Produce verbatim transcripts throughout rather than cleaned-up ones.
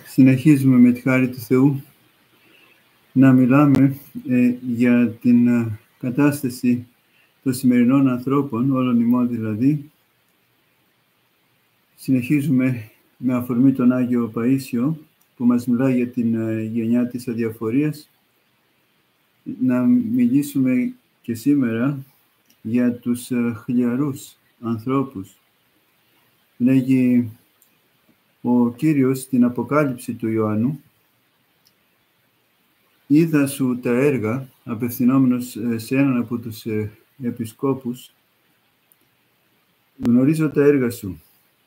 Συνεχίζουμε με τη χάρη του Θεού να μιλάμε ε, για την ε, κατάσταση των σημερινών ανθρώπων, όλων ημών δηλαδή. Συνεχίζουμε με αφορμή τον Άγιο Παΐσιο που μας μιλάει για την ε, γενιά της αδιαφορίας. Να μιλήσουμε και σήμερα για τους ε, χλιαρούς ανθρώπους. Λέγει ο Κύριος στην Αποκάλυψη του Ιωάννου: «Είδα σου τα έργα», απευθυνόμενος σε έναν από τους επισκόπους, «γνωρίζω τα έργα σου.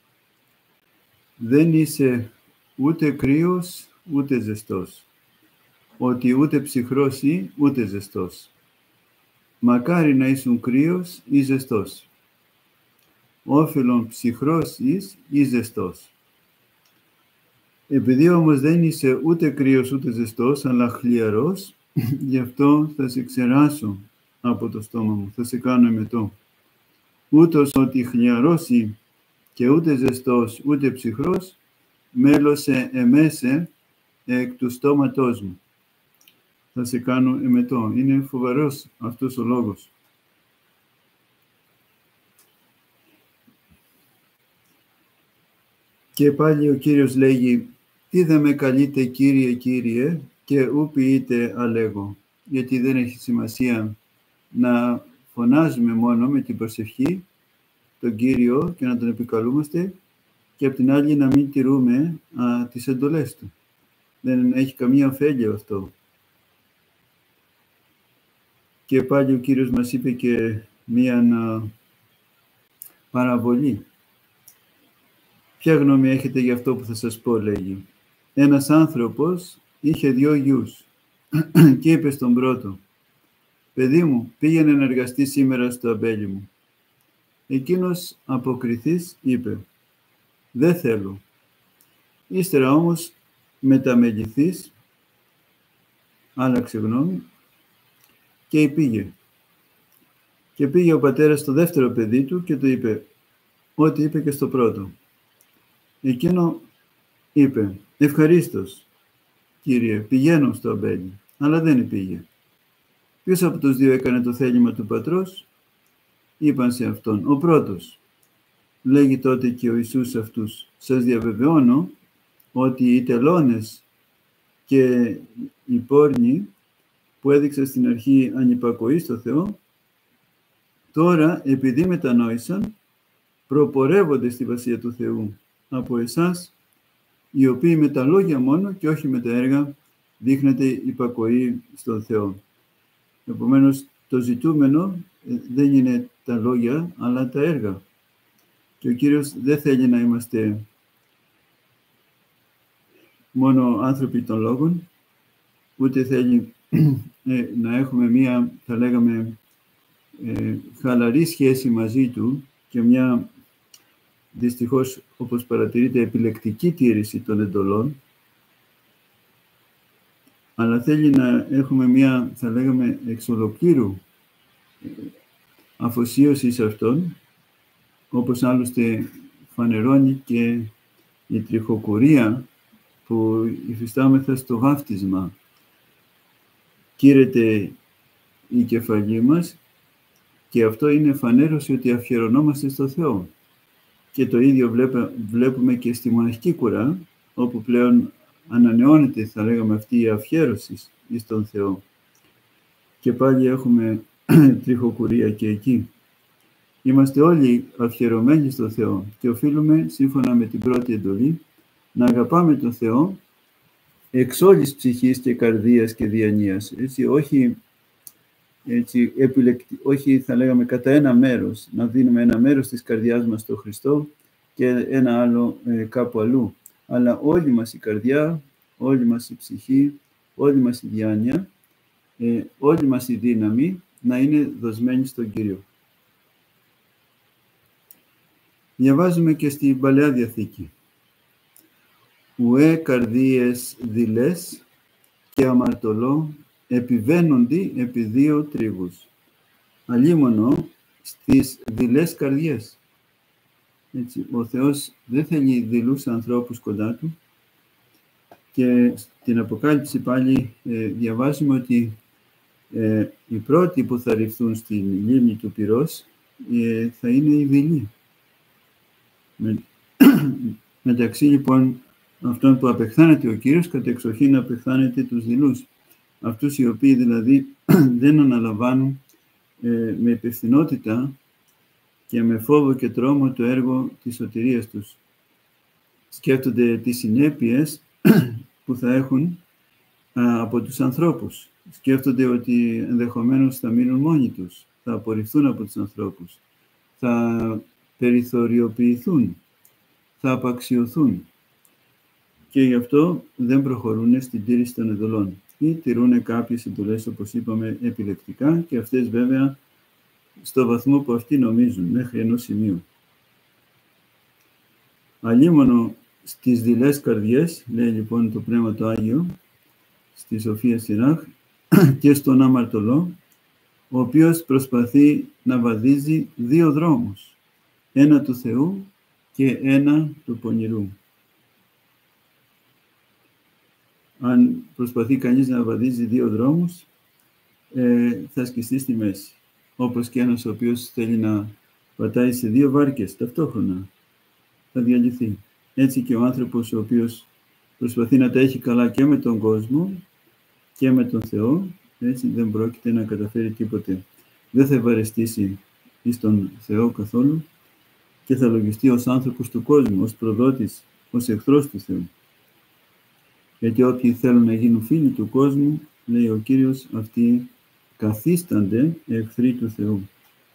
Δεν είσαι ούτε κρύος ούτε ζεστός, ότι ούτε ψυχρός ή ούτε ζεστός. Μακάρι να ήσουν κρύος ή ζεστός. Όφελον ψυχρός εις ή ζεστός. Επειδή όμως δεν είσαι ούτε κρύος ούτε ζεστός, αλλά χλιαρός, γι' αυτό θα σε ξεράσω από το στόμα μου, θα σε κάνω εμετό. Ούτως ότι χλιαρός ή και ούτε ζεστός ούτε ψυχρός, μέλωσε εμέσε εκ του στόματός μου. Θα σε κάνω εμετό». Είναι φοβερός αυτός ο λόγος. Και πάλι ο Κύριος λέγει: «Τι δεν με καλείτε Κύριε, Κύριε, και ου ποιείτε αλέγω». Γιατί δεν έχει σημασία να φωνάζουμε μόνο με την προσευχή τον Κύριο και να τον επικαλούμαστε, και απ' την άλλη να μην τηρούμε α, τις εντολές του. Δεν έχει καμία ωφέλεια αυτό. Και πάλι ο Κύριος μας είπε και μία α, παραβολή. «Ποια γνώμη έχετε για αυτό που θα σας πω?» λέγει. «Ένας άνθρωπος είχε δυο γιους και είπε στον πρώτο: «Παιδί μου, πήγαινε να εργαστεί σήμερα στο αμπέλι μου». Εκείνος αποκριθής είπε: «Δεν θέλω». Ύστερα όμως μεταμεληθής άλλαξε γνώμη και πήγε. Και πήγε ο πατέρας στο δεύτερο παιδί του και του είπε ό,τι είπε και στο πρώτο. Εκείνο είπε: «Ευχαρίστως, Κύριε, πηγαίνω στο αμπέλι», αλλά δεν πήγε. Ποιος από τους δύο έκανε το θέλημα του πατρός? Είπαν σε αυτόν: «Ο πρώτος». Λέγει τότε και ο Ιησούς αυτούς: «Σας διαβεβαιώνω ότι οι τελώνες και οι πόρνοι που έδειξαν στην αρχή ανυπακοή στο Θεό, τώρα επειδή μετανόησαν, προπορεύονται στη Βασιλεία του Θεού από εσάς, οι οποίοι με τα λόγια μόνο και όχι με τα έργα δείχνετε υπακοή στον Θεό». Επομένως, το ζητούμενο δεν είναι τα λόγια, αλλά τα έργα. Και ο Κύριος δεν θέλει να είμαστε μόνο άνθρωποι των λόγων, ούτε θέλει ε, να έχουμε μία, θα λέγαμε, ε, χαλαρή σχέση μαζί Του και μια, δυστυχώς, όπως παρατηρείτε, επιλεκτική τήρηση των εντολών, αλλά θέλει να έχουμε μια, θα λέγαμε, εξ ολοκλήρου αφοσίωση σε Αυτόν, όπως άλλωστε φανερώνει και η τριχοκουρία που υφιστάμεθα στο βάφτισμα. Κύρεται η κεφαλή μας και αυτό είναι φανέρωση ότι αφιερωνόμαστε στο Θεό. Και το ίδιο βλέπουμε και στη μοναχική κουρά, όπου πλέον ανανεώνεται, θα λέγαμε, αυτή η αφιέρωση στον Θεό. Και πάλι έχουμε τριχοκουρία και εκεί. Είμαστε όλοι αφιερωμένοι στο Θεό και οφείλουμε, σύμφωνα με την πρώτη εντολή, να αγαπάμε τον Θεό εξ όλης ψυχής και καρδίας και διανοίας. Έτσι, όχι, έτσι, επιλεκτη, όχι, θα λέγαμε, κατά ένα μέρος, να δίνουμε ένα μέρος της καρδιάς μας στον Χριστό και ένα άλλο ε, κάπου αλλού. Αλλά όλη μας η καρδιά, όλη μας η ψυχή, όλη μας η διάνοια, ε, όλη μας η δύναμη να είναι δοσμένη στον Κύριο. Διαβάζουμε και στην Παλαιά Διαθήκη: «Ουέ καρδίες δειλές και αμαρτωλό επιβαίνοντι επί δύο τρίβους». Αλίμονο στις δειλές καρδιές. Έτσι, ο Θεός δεν θέλει δειλούς ανθρώπους κοντά Του, Και στην Αποκάλυψη πάλι ε, διαβάζουμε ότι ε, οι πρώτοι που θα ρυφθούν στην λίμνη του πυρός ε, θα είναι οι δειλοί. Με, μεταξύ λοιπόν αυτών που απεχθάνεται ο Κύριος, κατεξοχήν απεχθάνεται τους δειλούς. Αυτούς οι οποίοι δηλαδή δεν αναλαμβάνουν ε, με υπευθυνότητα και με φόβο και τρόμο το έργο της σωτηρίας τους. Σκέφτονται τις συνέπειες που θα έχουν α, από τους ανθρώπους. Σκέφτονται ότι ενδεχομένως θα μείνουν μόνοι τους, θα απορριφθούν από τους ανθρώπους, θα περιθωριοποιηθούν, θα απαξιωθούν. Και γι' αυτό δεν προχωρούν στην τήρηση των εντολών ή τηρούν κάποιες εντολές, όπως είπαμε, επιλεκτικά, και αυτές βέβαια στο βαθμό που αυτοί νομίζουν, μέχρι ενός σημείου. Αλλήμωνο στις δειλές καρδιές, λέει λοιπόν το Πνεύμα το Άγιο, στη Σοφία Σιράχ, και στον αμαρτωλό, ο οποίος προσπαθεί να βαδίζει δύο δρόμους, ένα του Θεού και ένα του πονηρού. Αν προσπαθεί κανείς να βαδίζει δύο δρόμους, ε, θα σκιστεί στη μέση. Όπως και ένας ο οποίος θέλει να πατάει σε δύο βάρκες ταυτόχρονα, θα διαλυθεί. Έτσι και ο άνθρωπος ο οποίος προσπαθεί να τα έχει καλά και με τον κόσμο και με τον Θεό, έτσι δεν πρόκειται να καταφέρει τίποτε. Δεν θα ευαρεστήσει εις τον Θεό καθόλου και θα λογιστεί ως άνθρωπος του κόσμου, ως προδότης, ως εχθρός του Θεού. Γιατί όποιοι θέλουν να γίνουν φίλοι του κόσμου, λέει ο Κύριος, αυτοί καθίστανται εχθροί του Θεού.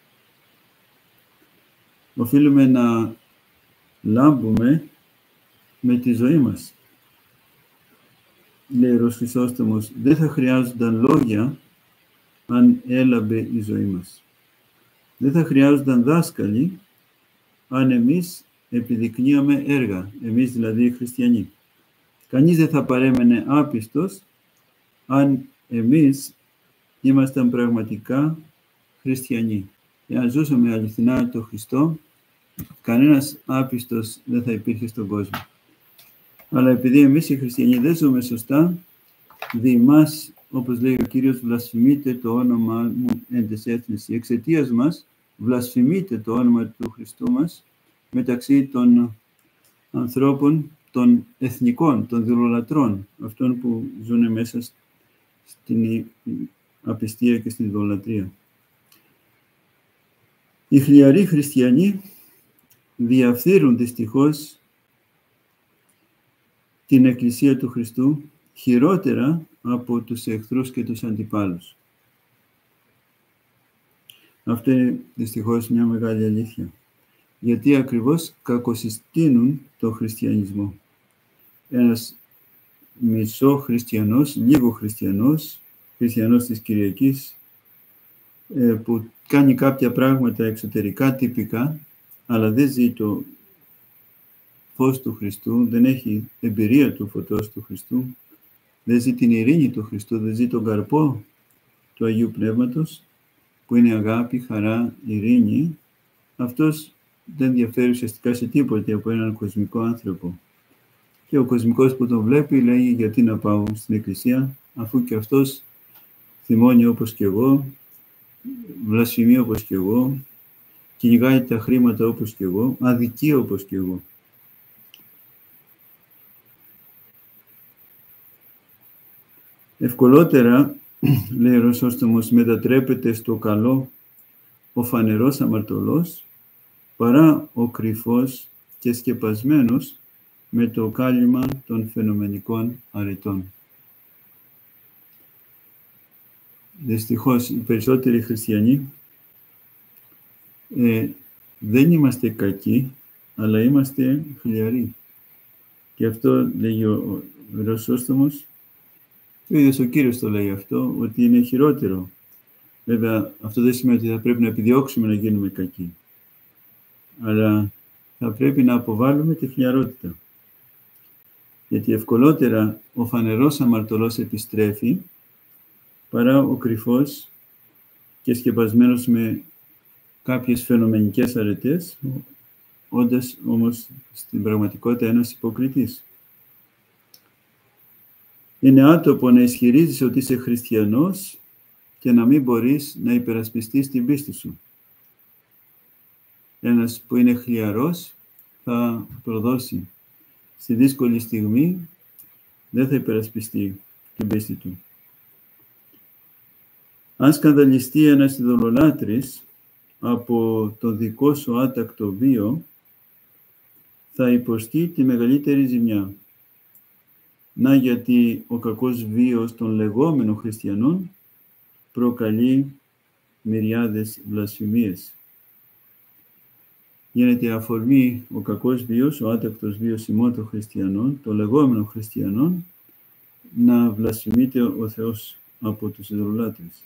Οφείλουμε να λάμπουμε με τη ζωή μας. Λέει ο Ιερός Χρυσόστομος, δεν θα χρειάζονταν λόγια αν έλαμπε η ζωή μας. Δεν θα χρειάζονταν δάσκαλοι αν εμείς επιδεικνύαμε έργα, εμείς δηλαδή οι χριστιανοί. Κανείς δεν θα παρέμενε άπιστος αν εμείς ήμασταν πραγματικά χριστιανοί. Εάν ζούσαμε αληθινά το Χριστό, κανένας άπιστος δεν θα υπήρχε στον κόσμο. Αλλά επειδή εμείς οι χριστιανοί δεν ζούμε σωστά, δι' εμάς, όπως λέει ο Κύριος, βλασφημείται το όνομα μου εν τες έθνης. Εξαιτίας μας βλασφημείται το όνομα του Χριστού μας μεταξύ των ανθρώπων, των εθνικών, των ειδωλολατρών, αυτών που ζουν μέσα στην απιστία και στην ειδωλολατρία. Οι χλιαροί χριστιανοί διαφθείρουν δυστυχώς την Εκκλησία του Χριστού χειρότερα από τους εχθρούς και τους αντιπάλους. Αυτό είναι δυστυχώς μια μεγάλη αλήθεια. Γιατί ακριβώς κακοσυστήνουν το χριστιανισμό. Ένας μισό χριστιανός, λίγο χριστιανός, χριστιανός της Κυριακής, που κάνει κάποια πράγματα εξωτερικά τυπικά, αλλά δεν ζει το φως του Χριστού, δεν έχει εμπειρία του φωτός του Χριστού, δεν ζει την ειρήνη του Χριστού, δεν ζει τον καρπό του Αγίου Πνεύματος, που είναι αγάπη, χαρά, ειρήνη, αυτός δεν διαφέρει ουσιαστικά σε τίποτε από έναν κοσμικό άνθρωπο. Και ο κοσμικός που τον βλέπει λέει, γιατί να πάω στην Εκκλησία, αφού και αυτός θυμώνει όπως και εγώ, βλασφημεί όπως και εγώ, κυνηγάει τα χρήματα όπως και εγώ, αδικεί όπως και εγώ. Ευκολότερα, λέει ο Ρωσόστομος, μετατρέπεται στο καλό ο φανερός αμαρτωλός, παρά ο κρυφός και σκεπασμένος με το κάλυμα των φαινομενικών αρετών. Δυστυχώς, οι περισσότεροι χριστιανοί ε, δεν είμαστε κακοί, αλλά είμαστε χλιαροί. Και αυτό λέει ο, ο Ρωσόστομος, και ο ίδιος ο Κύριος το λέει αυτό, ότι είναι χειρότερο. Βέβαια, αυτό δεν σημαίνει ότι θα πρέπει να επιδιώξουμε να γίνουμε κακοί. Αλλά θα πρέπει να αποβάλουμε τη χλιαρότητα. Γιατί ευκολότερα ο φανερός αμαρτωλός επιστρέφει, παρά ο κρυφός και σκεπασμένος με κάποιες φαινομενικές αρετές, όντας όμως στην πραγματικότητα ένας υποκριτής. Είναι άτομο να ισχυρίζεις ότι είσαι χριστιανός και να μην μπορείς να υπερασπιστείς την πίστη σου. Ένας που είναι χλιαρός θα προδώσει. Στη δύσκολη στιγμή δεν θα υπερασπιστεί την πίστη του. Αν σκανδαλιστεί ένας ειδωλολάτρης από το δικό σου άτακτο βίο, θα υποστεί τη μεγαλύτερη ζημιά. Να γιατί ο κακός βίος των λεγόμενων χριστιανών προκαλεί μυριάδες βλασφημίες. Γίνεται αφορμή ο κακός βίος, ο άτακτος βίος ημών των χριστιανών, των λεγόμενων χριστιανών, να βλασφημείται ο Θεός από τους ειδωλολάτρες.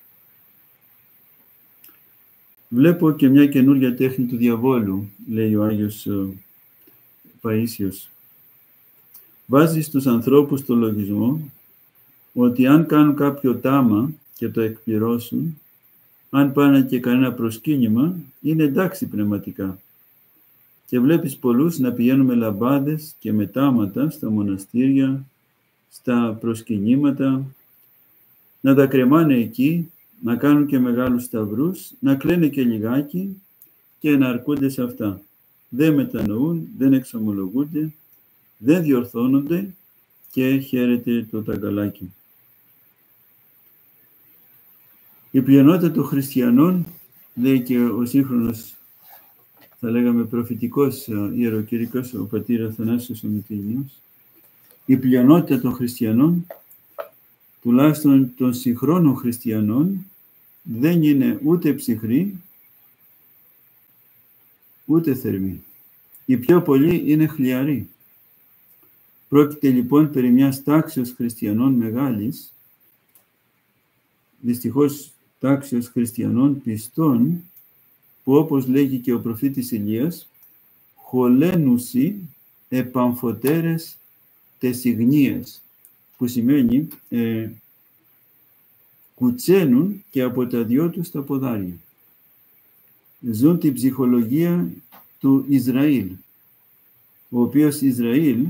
Βλέπω και μια καινούργια τέχνη του διαβόλου, λέει ο Άγιος Παΐσιος. Βάζει στους ανθρώπους στο λογισμό ότι αν κάνουν κάποιο τάμα και το εκπληρώσουν, αν πάνε και κανένα προσκύνημα, είναι εντάξει πνευματικά. Και βλέπεις πολλούς να πηγαίνουν με λαμπάδες και με τάματα στα μοναστήρια, στα προσκυνήματα, να τα κρεμάνε εκεί, να κάνουν και μεγάλους σταυρούς, να κλαίνε και λιγάκι και να αρκούνται σε αυτά. Δεν μετανοούν, δεν εξομολογούνται, δεν διορθώνονται και χαίρεται το ταγκαλάκι. Η πλειονότητα των χριστιανών, λέει και ο σύγχρονος, θα λέγαμε προφητικός ιεροκήρυκος, ο πατήρ Αθανάσιος ο Μυτιληνίος, η πλειονότητα των χριστιανών, τουλάχιστον των συγχρόνων χριστιανών, δεν είναι ούτε ψυχροί, ούτε θερμοί. Οι πιο πολλοί είναι χλιαροί. Πρόκειται λοιπόν περί μιας τάξεως χριστιανών μεγάλης, δυστυχώς τάξεως χριστιανών πιστών, που όπως λέγει και ο προφήτης Ηλίας, χολένουσι επαμφωτέρες τεσιγνίες, που σημαίνει ε, κουτσένουν και από τα δυο τους τα ποδάρια. Ζουν την ψυχολογία του Ισραήλ, ο οποίος Ισραήλ,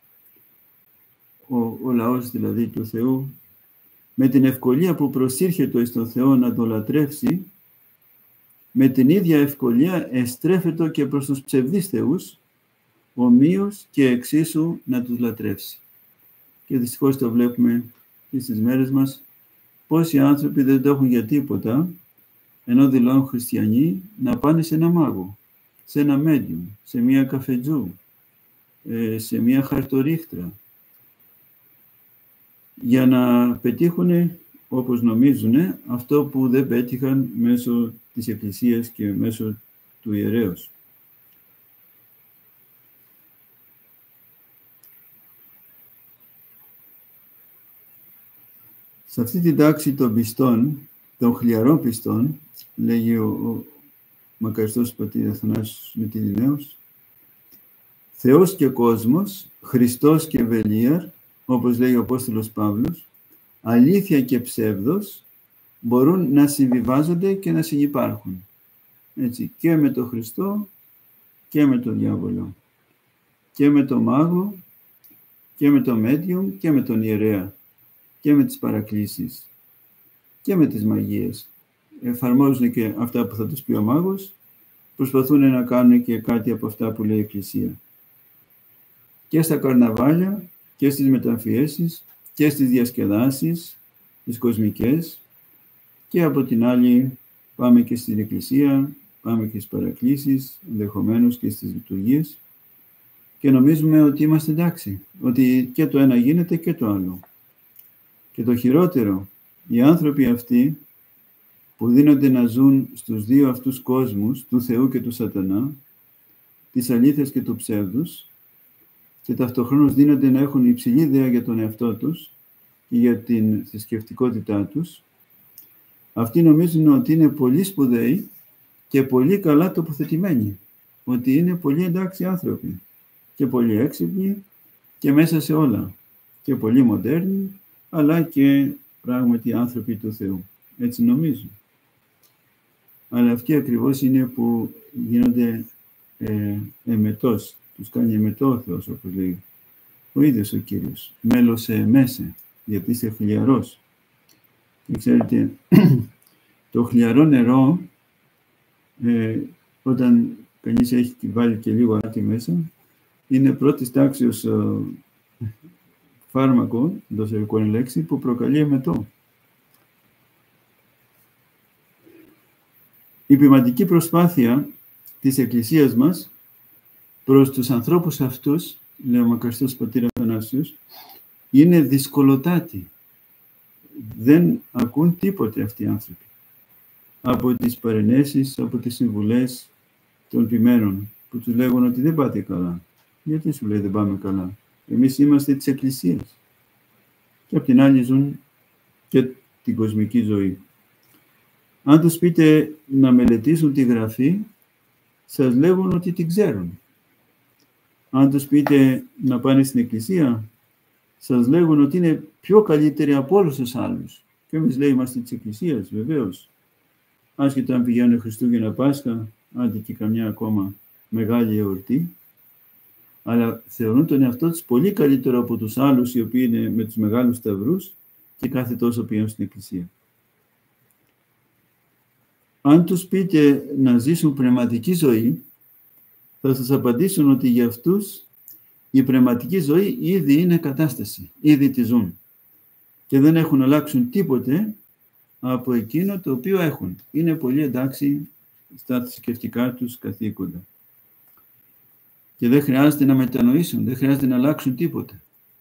ο, ο λαός δηλαδή του Θεού, με την ευκολία που προσήρχεται εις τον Θεό να το λατρεύσει, με την ίδια ευκολία εστρέφεται και προς τους ψευδείς θεούς, ομοίως και εξίσου να τους λατρεύσει. Και δυστυχώς το βλέπουμε και στις μέρες μας, πόσοι άνθρωποι δεν το έχουν για τίποτα, ενώ δηλώνουν χριστιανοί, να πάνε σε ένα μάγο, σε ένα medium, σε μια καφετζού, σε μια χαρτορίχτρα, για να πετύχουν, όπως νομίζουν, αυτό που δεν πέτυχαν μέσω της Εκκλησίας και μέσω του ιερέως. Σε αυτή την τάξη των πιστών, των χλιαρών πιστών, λέγει ο, ο μακαριστός πατήρ Αθανάσιος Μυτιληναίος, Θεός και κόσμος, Χριστός και Βελίαρ, όπως λέει ο Απόστολος Παύλος, αλήθεια και ψεύδος μπορούν να συμβιβάζονται και να συνυπάρχουν. Έτσι, και με τον Χριστό και με τον διάβολο. Και με τον μάγο και με τον medium και με τον ιερέα. Και με τις παρακλήσεις και με τις μαγείες. Εφαρμόζουν και αυτά που θα τους πει ο μάγος, προσπαθούν να κάνουν και κάτι από αυτά που λέει η Εκκλησία. Και στα καρναβάλια και στις μεταμφιέσεις και στις διασκεδάσεις, τις κοσμικές, και από την άλλη πάμε και στην Εκκλησία, πάμε και στις παρακλήσεις, ενδεχομένως και στις λειτουργίες, και νομίζουμε ότι είμαστε εντάξει, ότι και το ένα γίνεται και το άλλο. Και το χειρότερο, οι άνθρωποι αυτοί που δίνονται να ζουν στους δύο αυτούς κόσμους, του Θεού και του Σατανά, της αλήθειας και του ψεύδους, και ταυτοχρόνως δίνονται να έχουν υψηλή ιδέα για τον εαυτό τους και για την θρησκευτικότητά τους, αυτοί νομίζουν ότι είναι πολύ σπουδαίοι και πολύ καλά τοποθετημένοι, ότι είναι πολύ εντάξει άνθρωποι και πολύ έξυπνοι και μέσα σε όλα και πολύ μοντέρνοι, αλλά και πράγματι άνθρωποι του Θεού. Έτσι νομίζουν. Αλλά αυτοί ακριβώς είναι που γίνονται ε, εμετός. Τους κάνει εμετό ο Θεός, όπως λέει ο ίδιος ο Κύριος. Μέλος σε μέσα. γιατί είσαι χλιαρός. Και ξέρετε, το χλιαρό νερό, ε, όταν κανείς έχει βάλει και λίγο αλάτι μέσα, είναι πρώτης τάξης ε, φάρμακο, δοσερικό είναι λέξη, που προκαλεί εμετό. Η ποιηματική προσπάθεια της Εκκλησίας μας προς τους ανθρώπους αυτούς, λέει ο μακαριστός πατήρ Αθανάσιος, είναι δυσκολοτάτη. Δεν ακούν τίποτε αυτοί οι άνθρωποι από τις παρενέσεις, από τις συμβουλές των ποιμένων που τους λέγουν ότι δεν πάτε καλά. Γιατί σου λέει δεν πάμε καλά? Εμείς είμαστε της Εκκλησίας. Και απ' την άλλη ζουν και την κοσμική ζωή. Αν τους πείτε να μελετήσουν τη Γραφή, σας λέγουν ότι την ξέρουν. Αν τους πείτε να πάνε στην Εκκλησία, σας λέγουν ότι είναι πιο καλύτεροι από όλους τους άλλους. Και εμείς λέει είμαστε της Εκκλησίας, βεβαίως. Άσχετα αν πηγαίνουν Χριστούγεννα, Πάσχα, άντε και καμιά ακόμα μεγάλη εορτή, αλλά θεωρούν τον εαυτό τους πολύ καλύτερο από τους άλλους, οι οποίοι είναι με τους μεγάλους σταυρούς και κάθε τόσο πηγαίνουν στην Εκκλησία. Αν τους πείτε να ζήσουν πνευματική ζωή, θα σας απαντήσουν ότι για αυτούς η πνευματική ζωή ήδη είναι κατάσταση, ήδη τη ζουν και δεν έχουν αλλάξουν τίποτε από εκείνο το οποίο έχουν. Είναι πολύ εντάξει στα θρησκευτικά τους καθήκοντα. Και δεν χρειάζεται να μετανοήσουν, δεν χρειάζεται να αλλάξουν τίποτε.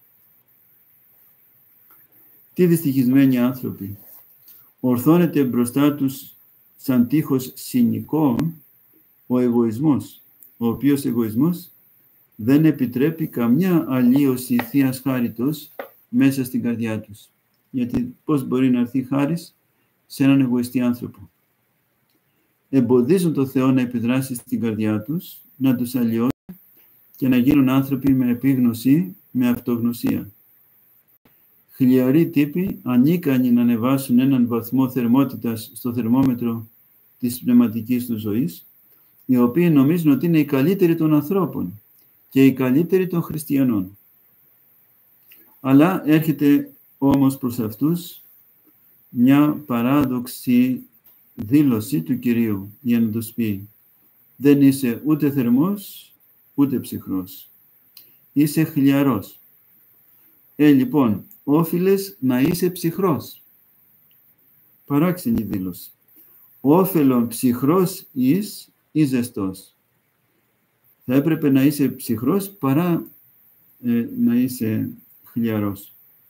Τι δυστυχισμένοι άνθρωποι. Ορθώνεται μπροστά τους σαν τείχος συνοικό ο εγωισμός, ο οποίος εγωισμός δεν επιτρέπει καμιά αλλίωση Θείας χάριτος μέσα στην καρδιά τους. Γιατί πώς μπορεί να έρθει χάρις σε έναν εγωιστή άνθρωπο? Εμποδίζουν το Θεό να επιδράσει στην καρδιά τους, να τους αλλοιώσει και να γίνουν άνθρωποι με επίγνωση, με αυτογνωσία. Χλιαροί τύποι, ανίκανοι να ανεβάσουν έναν βαθμό θερμότητας στο θερμόμετρο της πνευματικής του ζωής, οι οποίοι νομίζουν ότι είναι οι καλύτεροι των ανθρώπων και οι καλύτεροι των χριστιανών. Αλλά έρχεται όμως προς αυτούς μια παράδοξη δήλωση του Κυρίου για να τους πει: δεν είσαι ούτε θερμός ούτε ψυχρός, είσαι χλιαρός. Ε, λοιπόν, όφιλες να είσαι ψυχρός. Παράξενη δήλωση. Όφελον ψυχρός εις ή ζεστός. Θα έπρεπε να είσαι ψυχρός παρά ε, να είσαι χλιαρός.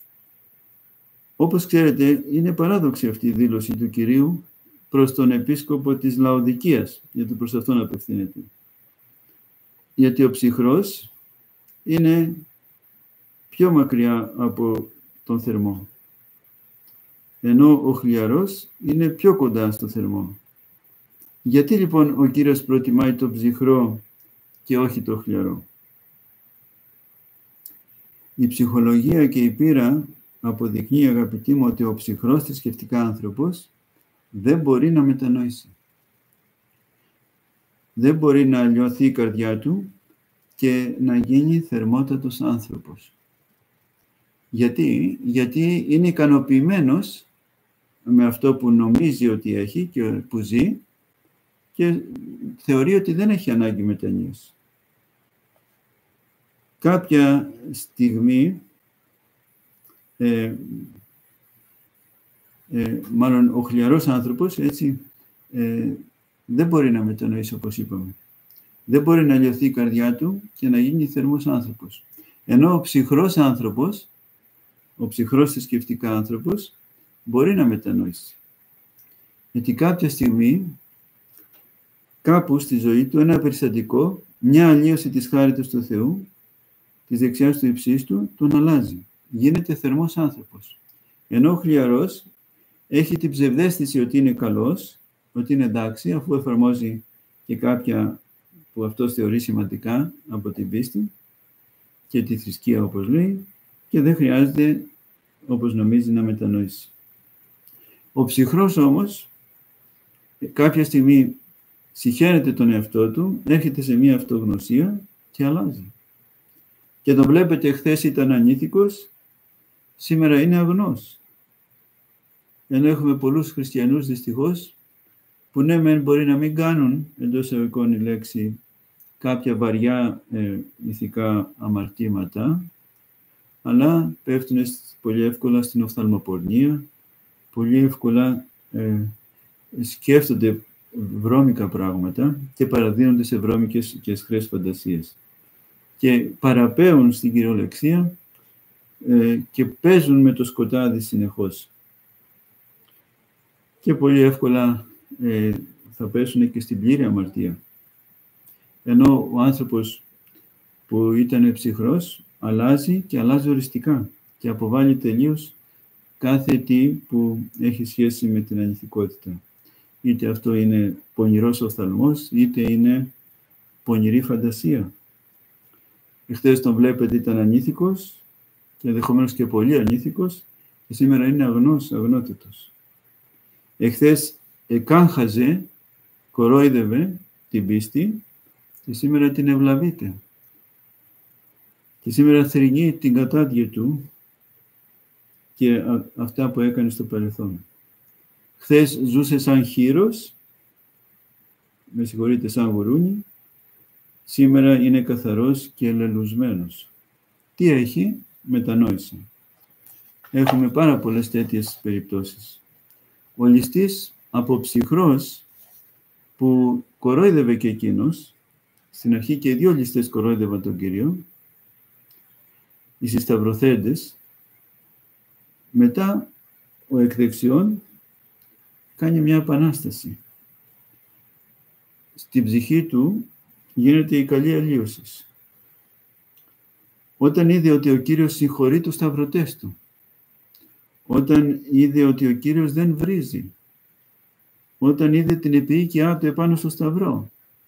Όπως ξέρετε, είναι παράδοξη αυτή η δήλωση του Κυρίου προς τον επίσκοπο της Λαοδικίας, γιατί προς αυτόν απευθύνεται. Γιατί ο ψυχρός είναι πιο μακριά από τον θερμό, ενώ ο χλιαρός είναι πιο κοντά στο θερμό. Γιατί λοιπόν ο Κύριος προτιμάει το ψυχρό και όχι το χλιαρό? Η ψυχολογία και η πείρα αποδεικνύει, αγαπητοί μου, ότι ο ψυχρός θρησκευτικά άνθρωπος δεν μπορεί να μετανοήσει. Δεν μπορεί να λιωθεί η καρδιά του και να γίνει θερμότατος άνθρωπος. Γιατί, γιατί είναι ικανοποιημένος με αυτό που νομίζει ότι έχει και που ζει και θεωρεί ότι δεν έχει ανάγκη μετανοίωση. Κάποια στιγμή, ε, ε, μάλλον ο χλιαρός άνθρωπος, έτσι, ε, δεν μπορεί να μετανοήσει, όπως είπαμε. Δεν μπορεί να λιωθεί η καρδιά του και να γίνει θερμός άνθρωπος. Ενώ ο ψυχρός άνθρωπος, ο ψυχρός θρησκευτικά άνθρωπος, μπορεί να μετανοήσει. Γιατί κάποια στιγμή, κάπου στη ζωή του, ένα περιστατικό, μια αλλίωση της χάριτος του Θεού, της δεξιάς του υψής του, τον αλλάζει. Γίνεται θερμός άνθρωπος. Ενώ ο χλιαρός έχει την ψευδαίσθηση ότι είναι καλός, ότι είναι εντάξει, αφού εφαρμόζει και κάποια που αυτός θεωρεί σημαντικά από την πίστη και τη θρησκεία, όπως λέει, και δεν χρειάζεται, όπως νομίζει, να μετανοήσει. Ο ψυχρός όμως κάποια στιγμή συχαίνεται τον εαυτό του, έρχεται σε μία αυτογνωσία και αλλάζει. Και το βλέπετε, χθες ήταν ανήθικος σήμερα είναι αγνός. Ενώ έχουμε πολλούς χριστιανούς, δυστυχώς, που ναι, μεν μπορεί να μην κάνουν, εντός εισαγωγικών η λέξη, κάποια βαριά ε, ηθικά αμαρτήματα, αλλά πέφτουν πολύ εύκολα στην οφθαλμοπορνεία, πολύ εύκολα ε, σκέφτονται βρώμικα πράγματα και παραδίνονται σε βρώμικες και αισχρές φαντασίες. Και παραπέουν στην κυριολεξία ε, και παίζουν με το σκοτάδι συνεχώς. Και πολύ εύκολα ε, θα πέσουν και στην πλήρη αμαρτία. Ενώ ο άνθρωπος που ήταν ψυχρός αλλάζει και αλλάζει οριστικά και αποβάλλει τελείως κάθε τι που έχει σχέση με την ανηθικότητα. Είτε αυτό είναι πονηρός οφθαλμός, είτε είναι πονηρή φαντασία. Εχθές τον βλέπετε ήταν ανήθικος και ενδεχομένως και πολύ ανήθικος και σήμερα είναι αγνός, αγνότητος. Εχθές εκάγχαζε, κορόιδευε την πίστη και σήμερα την ευλαβείται. Και σήμερα θρηνεί την κατάδια του και α, αυτά που έκανε στο παρελθόν. Χθες ζούσε σαν χήρος, με συγχωρείτε σαν γουρούνι, σήμερα είναι καθαρός και ελελουσμένος. Τι έχει? Μετανόηση. Έχουμε πάρα πολλές τέτοιες περιπτώσεις. Ο ληστής από ψυχρός που κορόιδευε και εκείνος, στην αρχή και οι δύο ληστές κορόιδευαν τον Κύριο, οι συσταυρωθέντες, μετά ο εκ δεξιών κάνει μια επανάσταση. Στην ψυχή του γίνεται η καλή αλλίωση. Όταν είδε ότι ο Κύριος συγχωρεί τους σταυρωτές του, όταν είδε ότι ο Κύριος δεν βρίζει, όταν είδε την επίοικιά του επάνω στο σταυρό,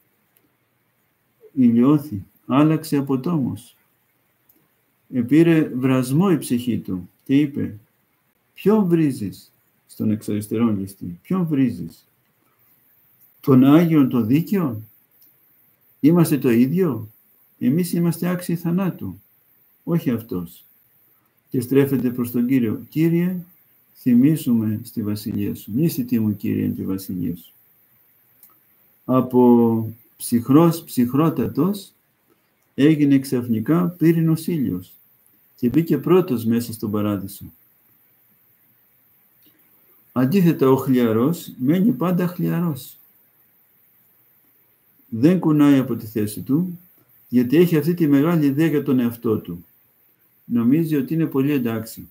ηλιώθη, άλλαξε από τόμος. Επήρε βρασμό η ψυχή του και είπε, ποιον βρίζεις? Στον εξαριστερόν ληστή, ποιον βρίζεις? Τον Άγιον το δίκαιο? Είμαστε το ίδιο? Εμείς είμαστε άξιοι θανάτου, όχι αυτός. Και στρέφεται προς τον Κύριο, Κύριε, θυμίσουμε στη βασιλεία σου. Μνήσθητη μου, Κύριε, τη βασιλεία σου. Από ψυχρός, ψυχρότατος, έγινε ξαφνικά πύρινος ήλιος και μπήκε πρώτος μέσα στον παράδεισο. Αντίθετα, ο χλιαρός μένει πάντα χλιαρός. Δεν κουνάει από τη θέση του, γιατί έχει αυτή τη μεγάλη ιδέα για τον εαυτό του. Νομίζει ότι είναι πολύ εντάξει.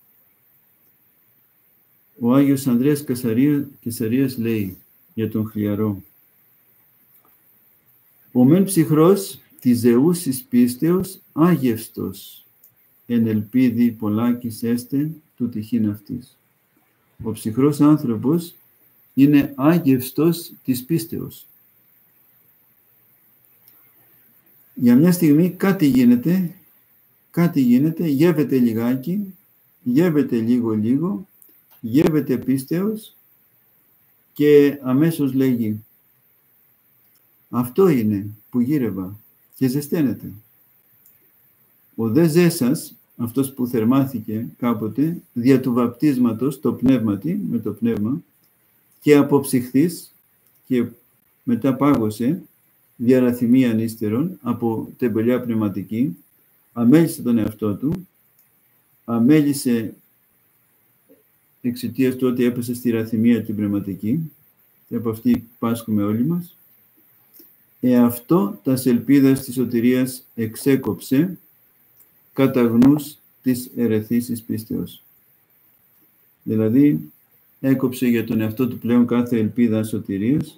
Ο Άγιος Ανδρέας Κεσαρίας λέει για τον χλιαρό, ο μεν ψυχρός της ζεούσης πίστεως άγευστος, εν ελπίδη πολλάκις έστε του τυχήν αυτής. Ο ψυχρός άνθρωπος είναι άγευστος της πίστεως. Για μια στιγμή κάτι γίνεται, κάτι γίνεται, γεύεται λιγάκι, γεύεται λίγο-λίγο, γεύεται πίστεως και αμέσως λέγει, αυτό είναι που γύρευα και ζεσταίνεται. Ο δε Ζέσας, αυτός που θερμάθηκε κάποτε, δια του βαπτίσματος, το πνεύματι, με το πνεύμα, και αποψυχθής και μετά πάγωσε, διαραθυμία ανίστερον, από τεμπελιά πνευματική, αμέλησε τον εαυτό του, αμέλησε εξαιτίας του ότι έπεσε στη ραθυμία την πνευματική, και από αυτή πάσχουμε όλοι μας, εαυτό τας ελπίδας της σωτηρίας εξέκοψε, κατά γνούς της ερεθίσης πίστεως. Δηλαδή, έκοψε για τον εαυτό του πλέον κάθε ελπίδα σωτηρίας,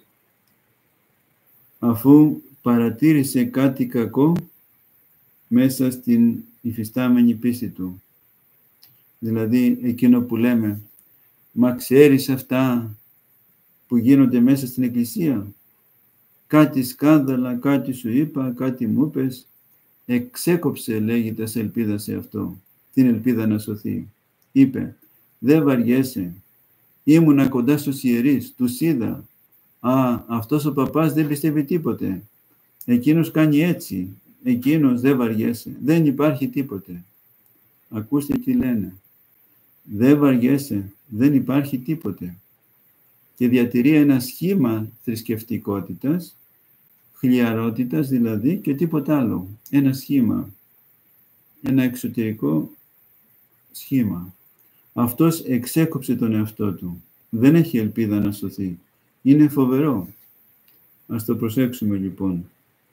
αφού παρατήρησε κάτι κακό μέσα στην υφιστάμενη πίστη του. Δηλαδή, εκείνο που λέμε, μα ξέρεις αυτά που γίνονται μέσα στην Εκκλησία? Κάτι σκάνδαλα, κάτι σου είπα, κάτι μου είπες, εξέκοψε, λέγει, τα ελπίδα σε αυτό, την ελπίδα να σωθεί. Είπε, δεν βαριέσαι, ήμουνα κοντά στους ιερείς, τους είδα, α, αυτός ο παπάς δεν πιστεύει τίποτε, εκείνος κάνει έτσι, εκείνος δεν βαριέσαι, δεν υπάρχει τίποτε. Ακούστε τι λένε. Δεν βαριέσαι, δεν υπάρχει τίποτε. Και διατηρεί ένα σχήμα θρησκευτικότητας, χλιαρότητας δηλαδή, και τίποτα άλλο. Ένα σχήμα, ένα εξωτερικό σχήμα. Αυτός εξέκοψε τον εαυτό του. Δεν έχει ελπίδα να σωθεί. Είναι φοβερό. Ας το προσέξουμε λοιπόν.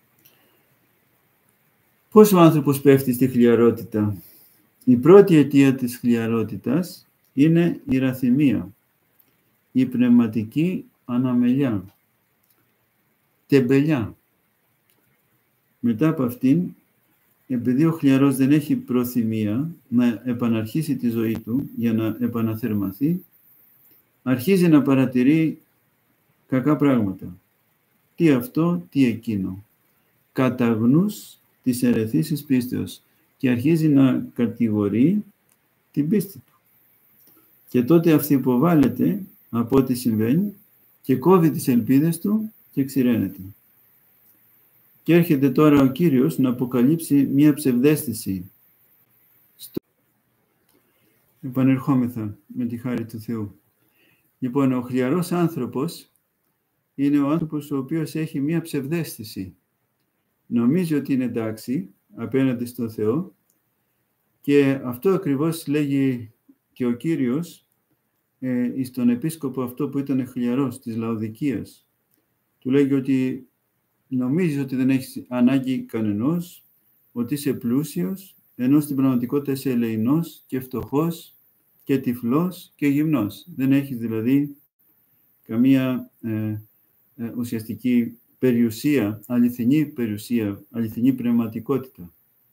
Πώς ο άνθρωπος πέφτει στη χλιαρότητα? Η πρώτη αιτία της χλιαρότητας είναι η ραθυμία, η πνευματική αναμελιά, τεμπελιά. Μετά από αυτήν, επειδή ο χλιαρός δεν έχει προθυμία να επαναρχίσει τη ζωή του για να επαναθερμαθεί, αρχίζει να παρατηρεί κακά πράγματα. Τι αυτό, τι εκείνο. Καταγνούς της ερεθίσης πίστεως και αρχίζει να κατηγορεί την πίστη του. Και τότε αυθυποβάλλεται από ό,τι συμβαίνει και κόβει τις ελπίδες του και ξηραίνεται. Και έρχεται τώρα ο Κύριος να αποκαλύψει μία ψευδαίσθηση. Στο... Επανερχόμεθα με τη χάρη του Θεού. Λοιπόν, ο χλιαρός άνθρωπος είναι ο άνθρωπος ο οποίος έχει μία ψευδαίσθηση. Νομίζει ότι είναι εντάξει απέναντι στον Θεό και αυτό ακριβώς λέγει και ο Κύριος ε, στον επίσκοπο αυτό που ήταν χλιαρός της Λαοδικίας. Του λέγει ότι νομίζεις ότι δεν έχεις ανάγκη κανενός, ότι είσαι πλούσιος, ενώ στην πραγματικότητα είσαι ελεεινός και φτωχός και τυφλός και γυμνός. Δεν έχεις δηλαδή καμία ε, ε, ουσιαστική περιουσία, αληθινή περιουσία, αληθινή πνευματικότητα.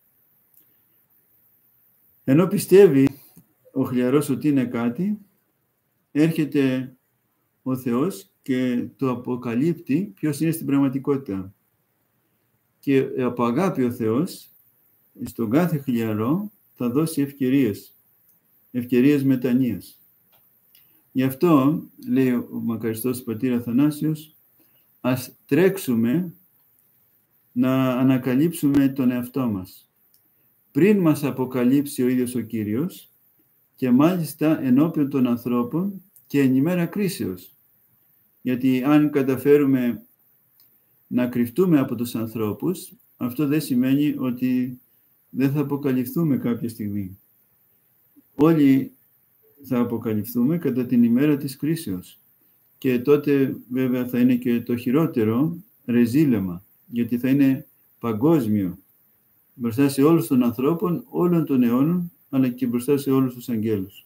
Ενώ πιστεύει ο χλιαρός ότι είναι κάτι, έρχεται ο Θεός και το αποκαλύπτει ποιος είναι στην πραγματικότητα. Και από αγάπη ο Θεός στον κάθε χλιαρό θα δώσει ευκαιρίες, ευκαιρίες μετανοίας. Γι' αυτό, λέει ο μακαριστός πατήρ Αθανάσιος, ας τρέξουμε να ανακαλύψουμε τον εαυτό μας. Πριν μας αποκαλύψει ο ίδιος ο Κύριος και μάλιστα ενώπιον των ανθρώπων και εν ημέρα κρίσεως. Γιατί αν καταφέρουμε να κρυφτούμε από τους ανθρώπους, αυτό δεν σημαίνει ότι δεν θα αποκαλυφθούμε κάποια στιγμή. Όλοι θα αποκαλυφθούμε κατά την ημέρα της κρίσεως. Και τότε βέβαια θα είναι και το χειρότερο ρεζίλεμα, γιατί θα είναι παγκόσμιο μπροστά σε όλους των ανθρώπων, όλων των αιώνων, αλλά και μπροστά σε όλους τους αγγέλους.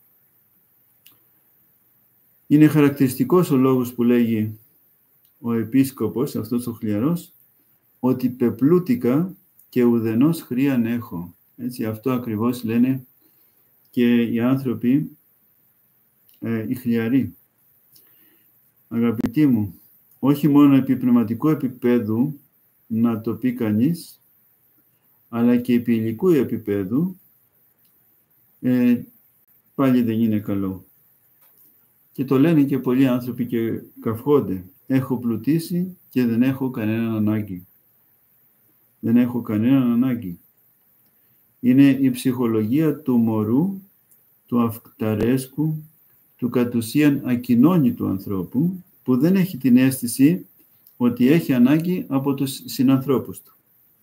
Είναι χαρακτηριστικός ο λόγος που λέγει ο επίσκοπος, αυτός ο χλιαρός, ότι πεπλούτηκα και ουδενός χρείαν έχω. Έτσι, αυτό ακριβώς λένε και οι άνθρωποι, ε, οι χλιαροί. Αγαπητοί μου, όχι μόνο επί πνευματικού επίπεδου να το πει κανείς, αλλά και επί υλικού επίπεδου, ε, πάλι δεν είναι καλό. Και το λένε και πολλοί άνθρωποι και καυχόνται. Έχω πλουτίσει και δεν έχω κανέναν ανάγκη. Δεν έχω κανέναν ανάγκη. Είναι η ψυχολογία του μωρού, του αυταρέσκου, του κατ' ουσίαν ακοινώνητου ανθρώπου, που δεν έχει την αίσθηση ότι έχει ανάγκη από τους συνανθρώπους του.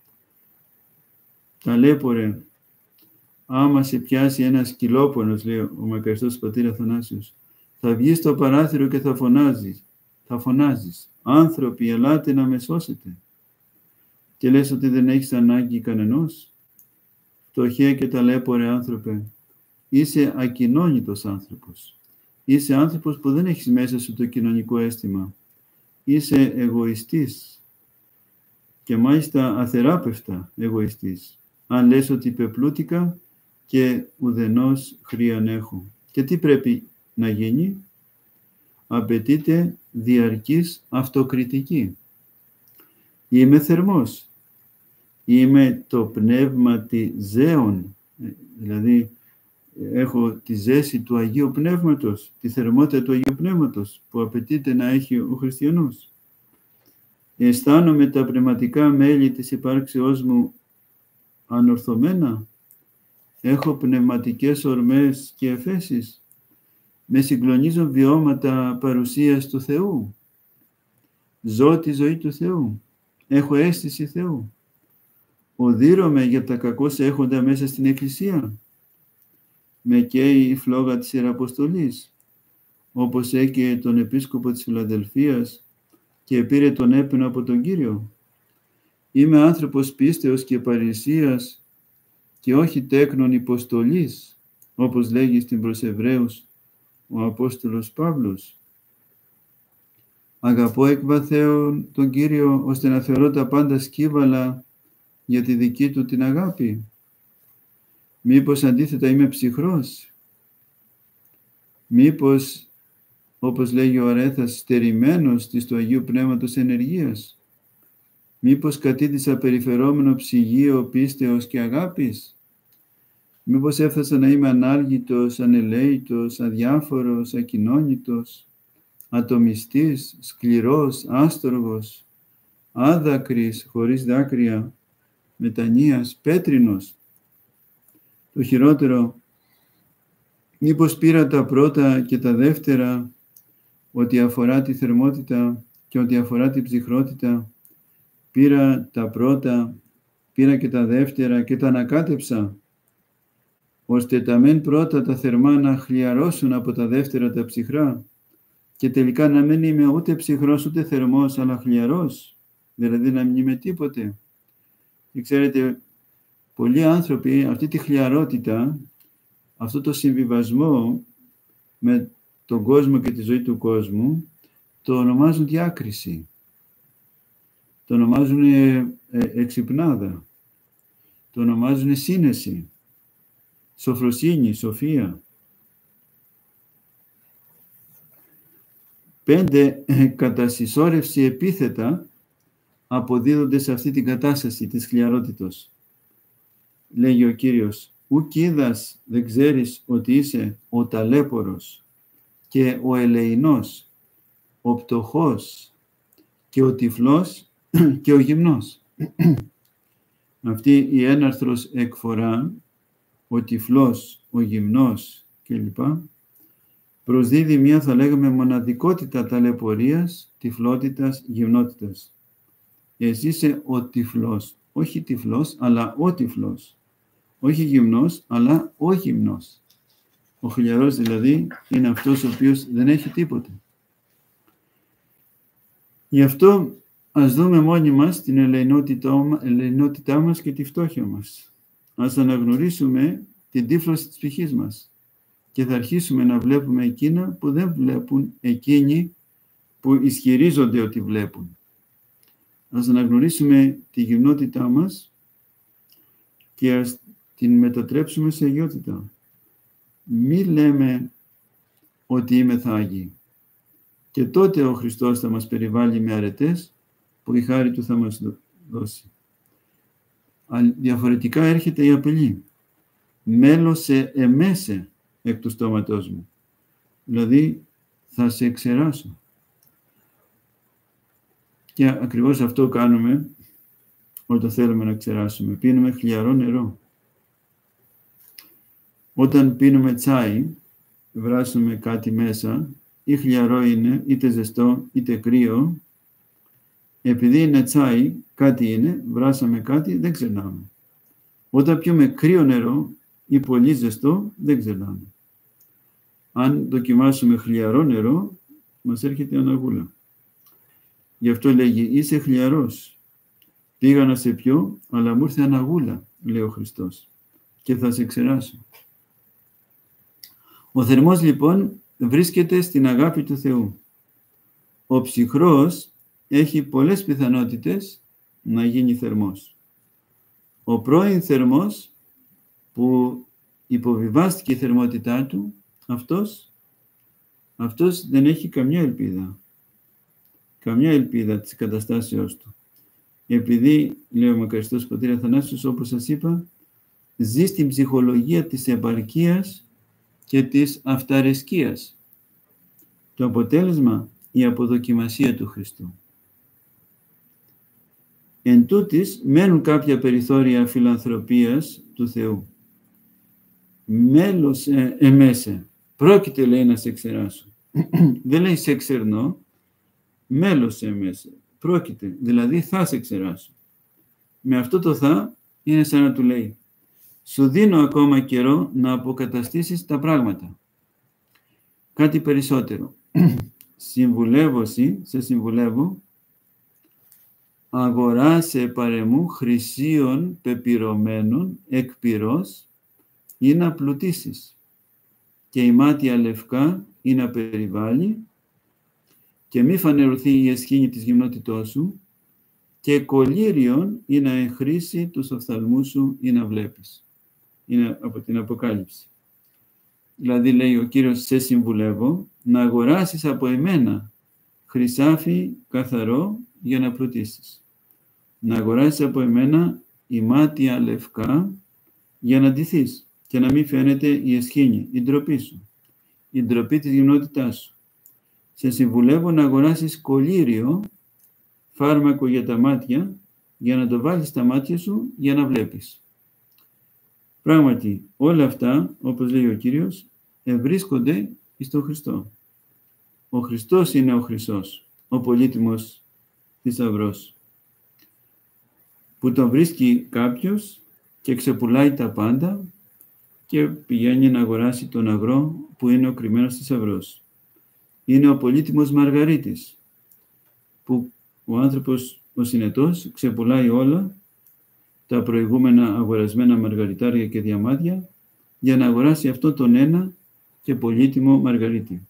Ταλέπορε, άμα σε πιάσει ένας κυλόπονος, λέει ο μακαριστός πατήρ Αθανάσιος, θα βγεις στο παράθυρο και θα φωνάζεις, θα φωνάζεις, άνθρωποι, ελάτε να με σώσετε. Και λες ότι δεν έχεις ανάγκη κανενός. Φτωχέ και ταλέπορε άνθρωπε, είσαι ακοινώνητος άνθρωπος. Είσαι άνθρωπος που δεν έχεις μέσα σου το κοινωνικό αίσθημα. Είσαι εγωιστής και μάλιστα αθεράπευτα εγωιστής. Αν λες ότι πεπλούτηκα και ουδενός χρείαν έχω. Και τι πρέπει να γίνει? Απαιτείται διαρκής αυτοκριτική. Είμαι θερμός. Είμαι το πνεύμα τη ζέων, δηλαδή έχω τη ζέση του Αγίου Πνεύματος, τη θερμότητα του Αγίου Πνεύματος που απαιτείται να έχει ο χριστιανός. Αισθάνομαι τα πνευματικά μέλη της υπάρξεώς μου ανορθωμένα. Έχω πνευματικές ορμές και εφέσεις. Με συγκλονίζουν βιώματα παρουσίας του Θεού. Ζω τη ζωή του Θεού. Έχω αίσθηση Θεού. Οδύρωμαι για τα κακώς έχοντα μέσα στην Εκκλησία. Με καίει η φλόγα της Ιεραποστολής, όπως έκαιε τον επίσκοπο της Φιλαδελφίας και πήρε τον έπαινο από τον Κύριο. Είμαι άνθρωπος πίστεως και παρησίας και όχι τέκνον υποστολής, όπως λέγει στην προς Εβραίους ο Απόστολος Παύλος. Αγαπώ εκ βαθέων τον Κύριο, ώστε να θεωρώ τα πάντα σκύβαλα για τη δική του την αγάπη. Μήπως αντίθετα είμαι ψυχρός. Μήπως, όπως λέγει ο Αρέθας, στερημένος της του Αγίου Πνεύματος ενεργείας. Μήπως κατήτησα περιφερόμενο ψυγείο πίστεως και αγάπης. Μήπως έφτασα να είμαι ανάλγητος, ανελαίητος, αδιάφορος, ακοινώνητος, ατομιστής, σκληρός, άστοργος, άδακρης, χωρίς δάκρυα, μετανοίας, πέτρινος. Το χειρότερο, μήπως πήρα τα πρώτα και τα δεύτερα, ό,τι αφορά τη θερμότητα και ό,τι αφορά την ψυχρότητα, πήρα τα πρώτα, πήρα και τα δεύτερα και τα ανακάτεψα, ώστε τα μεν πρώτα τα θερμά να χλιαρώσουν από τα δεύτερα τα ψυχρά και τελικά να μην είμαι ούτε ψυχρός ούτε θερμός, αλλά χλιαρός, δηλαδή να μην είμαι τίποτε. Και ξέρετε, πολλοί άνθρωποι αυτή τη χλιαρότητα, αυτό το συμβιβασμό με τον κόσμο και τη ζωή του κόσμου, το ονομάζουν διάκριση. Το ονομάζουν ε, ε, εξυπνάδα. Το ονομάζουν σύνεση. Σοφροσύνη, σοφία. Πέντε ε, κατά συσσόρευση επίθετα αποδίδονται σε αυτή την κατάσταση της χλιαρότητος. Λέγει ο Κύριος, ουκ είδας, δεν ξέρεις ότι είσαι ο ταλέπορος και ο ελεεινός, ο πτωχός και ο τυφλός και ο γυμνός. Αυτή η έναρθρος εκφορά, ο τυφλός, ο γυμνός κλπ. Προσδίδει μια, θα λέγαμε, μοναδικότητα ταλαιπωρίας, τυφλότητας, γυμνότητας. Εσύ είσαι ο τυφλός, όχι τυφλός, αλλά ο τυφλός. Όχι γυμνός, αλλά ο γυμνός. Ο χλιαρός δηλαδή είναι αυτός ο οποίος δεν έχει τίποτε. Γι' αυτό ας δούμε μόνοι μας την ελεεινότητά, ελεεινότητά μας και τη φτώχεια μας. Ας αναγνωρίσουμε την τύφλωση της ψυχής μας και θα αρχίσουμε να βλέπουμε εκείνα που δεν βλέπουν εκείνοι που ισχυρίζονται ότι βλέπουν. Ας αναγνωρίσουμε τη γυμνότητά μας και ας την μετατρέψουμε σε αγιότητα. Μη λέμε ότι είμαι θάγη. Και τότε ο Χριστός θα μας περιβάλλει με αρετές που η χάρη Του θα μας δώσει. Διαφορετικά έρχεται η απειλή. Μέλωσε εμέσε εκ του στόματός μου. Δηλαδή θα σε εξεράσω. Και ακριβώς αυτό κάνουμε όταν θέλουμε να ξεράσουμε. Πίνουμε χλιαρό νερό. Όταν πίνουμε τσάι, βράσουμε κάτι μέσα, ή χλιαρό είναι, είτε ζεστό, είτε κρύο. Επειδή είναι τσάι, κάτι είναι, βράσαμε κάτι, δεν ξερνάμε. Όταν πιούμε κρύο νερό ή πολύ ζεστό, δεν ξερνάμε. Αν δοκιμάσουμε χλιαρό νερό, μας έρχεται αναγούλα. Γι' αυτό λέγει, είσαι χλιαρός. Πήγα να σε πιω, αλλά μου ήρθε αναγούλα, λέει ο Χριστός, και θα σε ξεράσω. Ο θερμός λοιπόν βρίσκεται στην αγάπη του Θεού. Ο ψυχρός έχει πολλές πιθανότητες να γίνει θερμός. Ο πρώην θερμός που υποβιβάστηκε η θερμότητά του, αυτός, αυτός δεν έχει καμιά ελπίδα. Καμιά ελπίδα της καταστάσεώς του. Επειδή, λέει ο μακαριστός πατήρ Αθανάσιος, όπως σας είπα, ζει στην ψυχολογία της επαρκίας και της αυταρεσκίας. Το αποτέλεσμα, η αποδοκιμασία του Χριστού. Εν τούτης, μένουν κάποια περιθώρια φιλανθρωπίας του Θεού. Μέλος ε, εμέσε, πρόκειται, λέει, να σε εξεράσω. Δεν λέει σε εξερνώ, μέλωσε μέσα. Πρόκειται, δηλαδή θα σε εξεράσω. Με αυτό το θα είναι σαν να του λέει, σου δίνω ακόμα καιρό να αποκαταστήσεις τα πράγματα. Κάτι περισσότερο. Συμβουλεύωσι, σε συμβουλεύω, αγοράσε παρεμού χρυσίων πεπυρωμένων εκ πυρός ή να πλουτίσεις και η μάτια λευκά ή να περιβάλλει και μη φανερωθεί η εσχήνη της γυμνότητός σου και κολύριον ή να εγχρήσει τους οφθαλμούς σου ή να βλέπεις. Είναι από την Αποκάλυψη. Δηλαδή λέει ο Κύριος, σε συμβουλεύω να αγοράσεις από εμένα χρυσάφι καθαρό για να πλουτίσεις. Να αγοράσεις από εμένα ημάτια λευκά για να ντυθείς και να μην φαίνεται η εσχήνη, η ντροπή σου, η ντροπή της γυμνότητάς σου. Σε συμβουλεύω να αγοράσεις κολύριο, φάρμακο για τα μάτια, για να το βάλεις στα μάτια σου για να βλέπεις. Πράγματι, όλα αυτά, όπως λέει ο Κύριος, ευρίσκονται στον Χριστό. Ο Χριστός είναι ο Χρυσός, ο πολύτιμος θησαυρός, που τον βρίσκει κάποιος και ξεπουλάει τα πάντα και πηγαίνει να αγοράσει τον αγρό που είναι ο κρυμμένος θησαυρός. Είναι ο πολύτιμος Μαργαρίτης, που ο άνθρωπος, ο συνετός, ξεπουλάει όλα τα προηγούμενα αγορασμένα μαργαριτάρια και διαμάδια για να αγοράσει αυτό τον ένα και πολύτιμο Μαργαρίτη.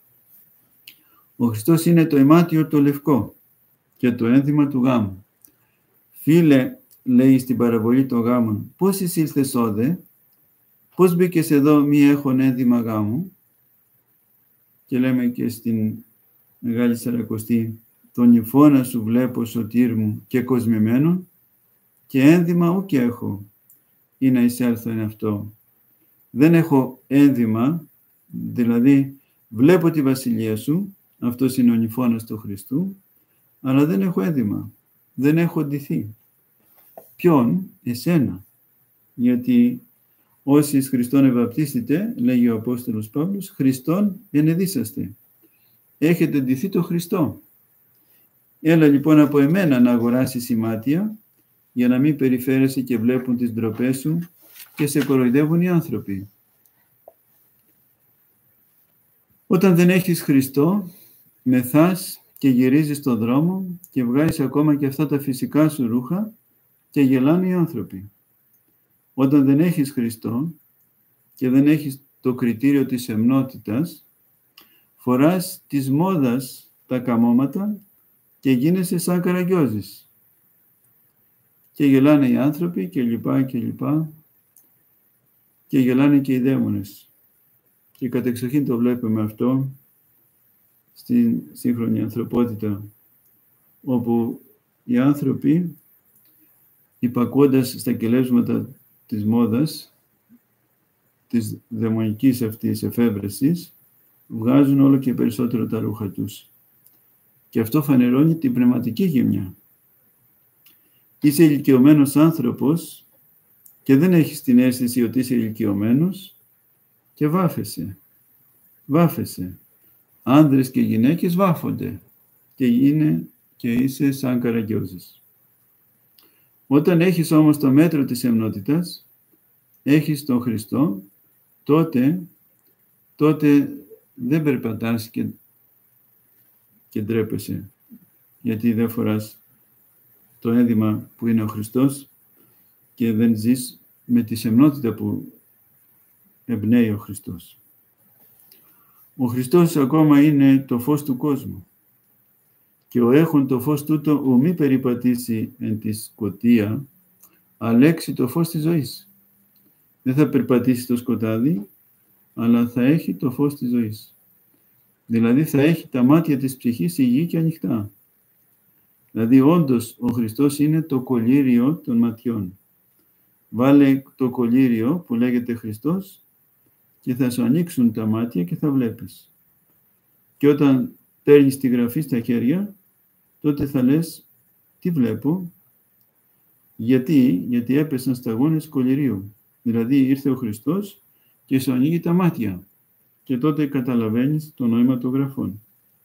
Ο Χριστός είναι το αιμάτιο το λευκό και το ένθυμα του γάμου. Φίλε, λέει στην παραβολή των γάμων, πώς εισήλθες όδε, πώς μπήκες εδώ μη έχον ένθυμα γάμου, και λέμε και στην Μεγάλη Σαρακοστή, τον υφώνα σου βλέπω σωτήρ μου και κοσμημένον και ένδυμα ουκ έχω ή να εισέλθω εν αυτό. Δεν έχω ένδυμα, δηλαδή βλέπω τη βασιλεία σου, αυτός είναι ο νηφώνας του Χριστού, αλλά δεν έχω ένδυμα, δεν έχω ντυθεί. Ποιον? Εσένα. Γιατί όσοι εις Χριστόν ευαπτίστητε, λέγει ο Απόστολος Παύλος, Χριστόν ενεδίσαστε. Έχετε ντυθεί το Χριστό. Έλα λοιπόν από εμένα να αγοράσεις ημάτια, για να μην περιφέρεσαι και βλέπουν τις ντροπές σου και σε κοροϊδεύουν οι άνθρωποι. Όταν δεν έχεις Χριστό, μεθάς και γυρίζεις στον δρόμο και βγάζεις ακόμα και αυτά τα φυσικά σου ρούχα και γελάνε οι άνθρωποι. Όταν δεν έχεις Χριστό και δεν έχεις το κριτήριο της εμνότητας, φοράς της μόδας τα καμώματα και γίνεσαι σαν Καραγκιόζης. Και γελάνε οι άνθρωποι και λοιπά και λοιπά και γελάνε και οι δαίμονες. Και κατεξοχήν το βλέπουμε αυτό στην σύγχρονη ανθρωπότητα, όπου οι άνθρωποι, υπακούοντας στα κελέσματα της μόδας, της δαιμονικής αυτής εφεύρεσης, βγάζουν όλο και περισσότερο τα ρούχα τους. Και αυτό φανερώνει την πνευματική γυμνιά. Είσαι ηλικιωμένος άνθρωπος και δεν έχεις την αίσθηση ότι είσαι ηλικιωμένος και βάφεσαι. Βάφεσαι. Άνδρες και γυναίκες βάφονται και είναι και είσαι σαν Καραγκιόζης. Όταν έχεις όμως το μέτρο της εμνότητας, έχεις τον Χριστό, τότε, τότε δεν περπατάς και, και ντρέπεσαι, γιατί δεν φοράς το ένδυμα που είναι ο Χριστός και δεν ζεις με τη σεμνότητα που εμπνέει ο Χριστός. Ο Χριστός ακόμα είναι το φως του κόσμου και ο έχων το φως τούτο ου μη περιπατήσει εν τη σκοτία, αλέξει το φως της ζωής. Δεν θα περπατήσει το σκοτάδι, αλλά θα έχει το φως της ζωής. Δηλαδή θα έχει τα μάτια της ψυχής υγιή και ανοιχτά. Δηλαδή όντως ο Χριστός είναι το κολύριο των ματιών. Βάλε το κολύριο που λέγεται Χριστός και θα σου ανοίξουν τα μάτια και θα βλέπεις. Και όταν παίρνεις τη γραφή στα χέρια, τότε θα λες, τι βλέπω, γιατί, γιατί έπεσαν σταγόνες κολυρίου. Δηλαδή ήρθε ο Χριστός και σου ανοίγει τα μάτια και τότε καταλαβαίνεις το νόημα των γραφών.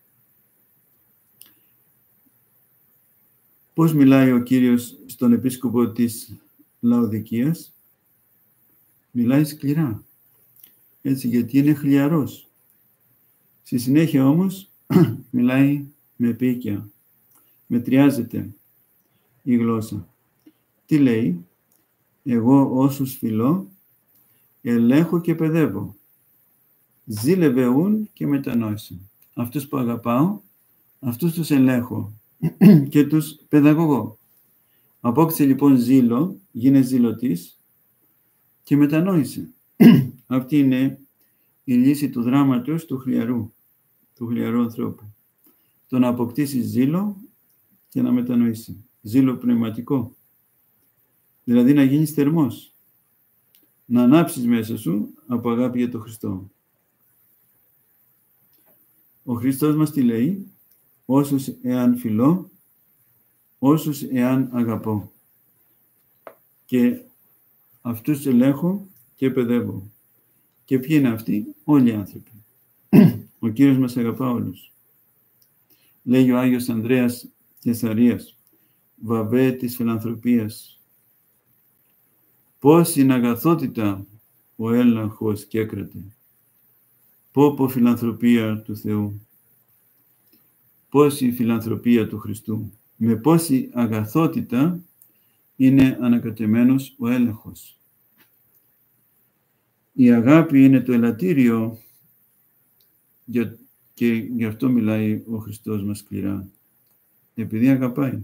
Πώς μιλάει ο Κύριος στον επίσκοπο της Λαοδικίας? Μιλάει σκληρά, έτσι, γιατί είναι χλιαρός. Στη συνέχεια όμως μιλάει με επίκαια, μετριάζεται η γλώσσα. Τι λέει? Εγώ όσους φιλώ, ελέγχω και παιδεύω. Ζήλευεούν και μετανόησαν. Αυτούς που αγαπάω, αυτούς τους ελέγχω και τους παιδαγωγώ. Απόκτησε λοιπόν ζήλο, γίνε ζηλωτής και μετανόησε. Αυτή είναι η λύση του δράματος του χλιαρού, του χλιαρού ανθρώπου. Το να αποκτήσει ζήλο και να μετανοήσει. Ζήλο πνευματικό. Δηλαδή να γίνεις θερμός. Να ανάψεις μέσα σου από αγάπη για τον Χριστό. Ο Χριστός μας τι λέει? Όσους εάν φιλώ, όσους εάν αγαπώ. Και αυτούς ελέγχω και παιδεύω. Και ποιοι είναι αυτοί? Όλοι οι άνθρωποι. Ο Κύριος μας αγαπά όλους. Λέει ο Άγιος Ανδρέας Κεσαρίας, βαβέ της φιλανθρωπίας. Πώς είναι αγαθότητα ο έλεγχος και έκρατε. Πω πω φιλανθρωπία του Θεού. Πόση φιλανθρωπία του Χριστού. Με πόση αγαθότητα είναι ανακατεμένος ο έλεγχος. Η αγάπη είναι το ελαττήριο και γι' αυτό μιλάει ο Χριστός μας σκληρά. Επειδή αγαπάει.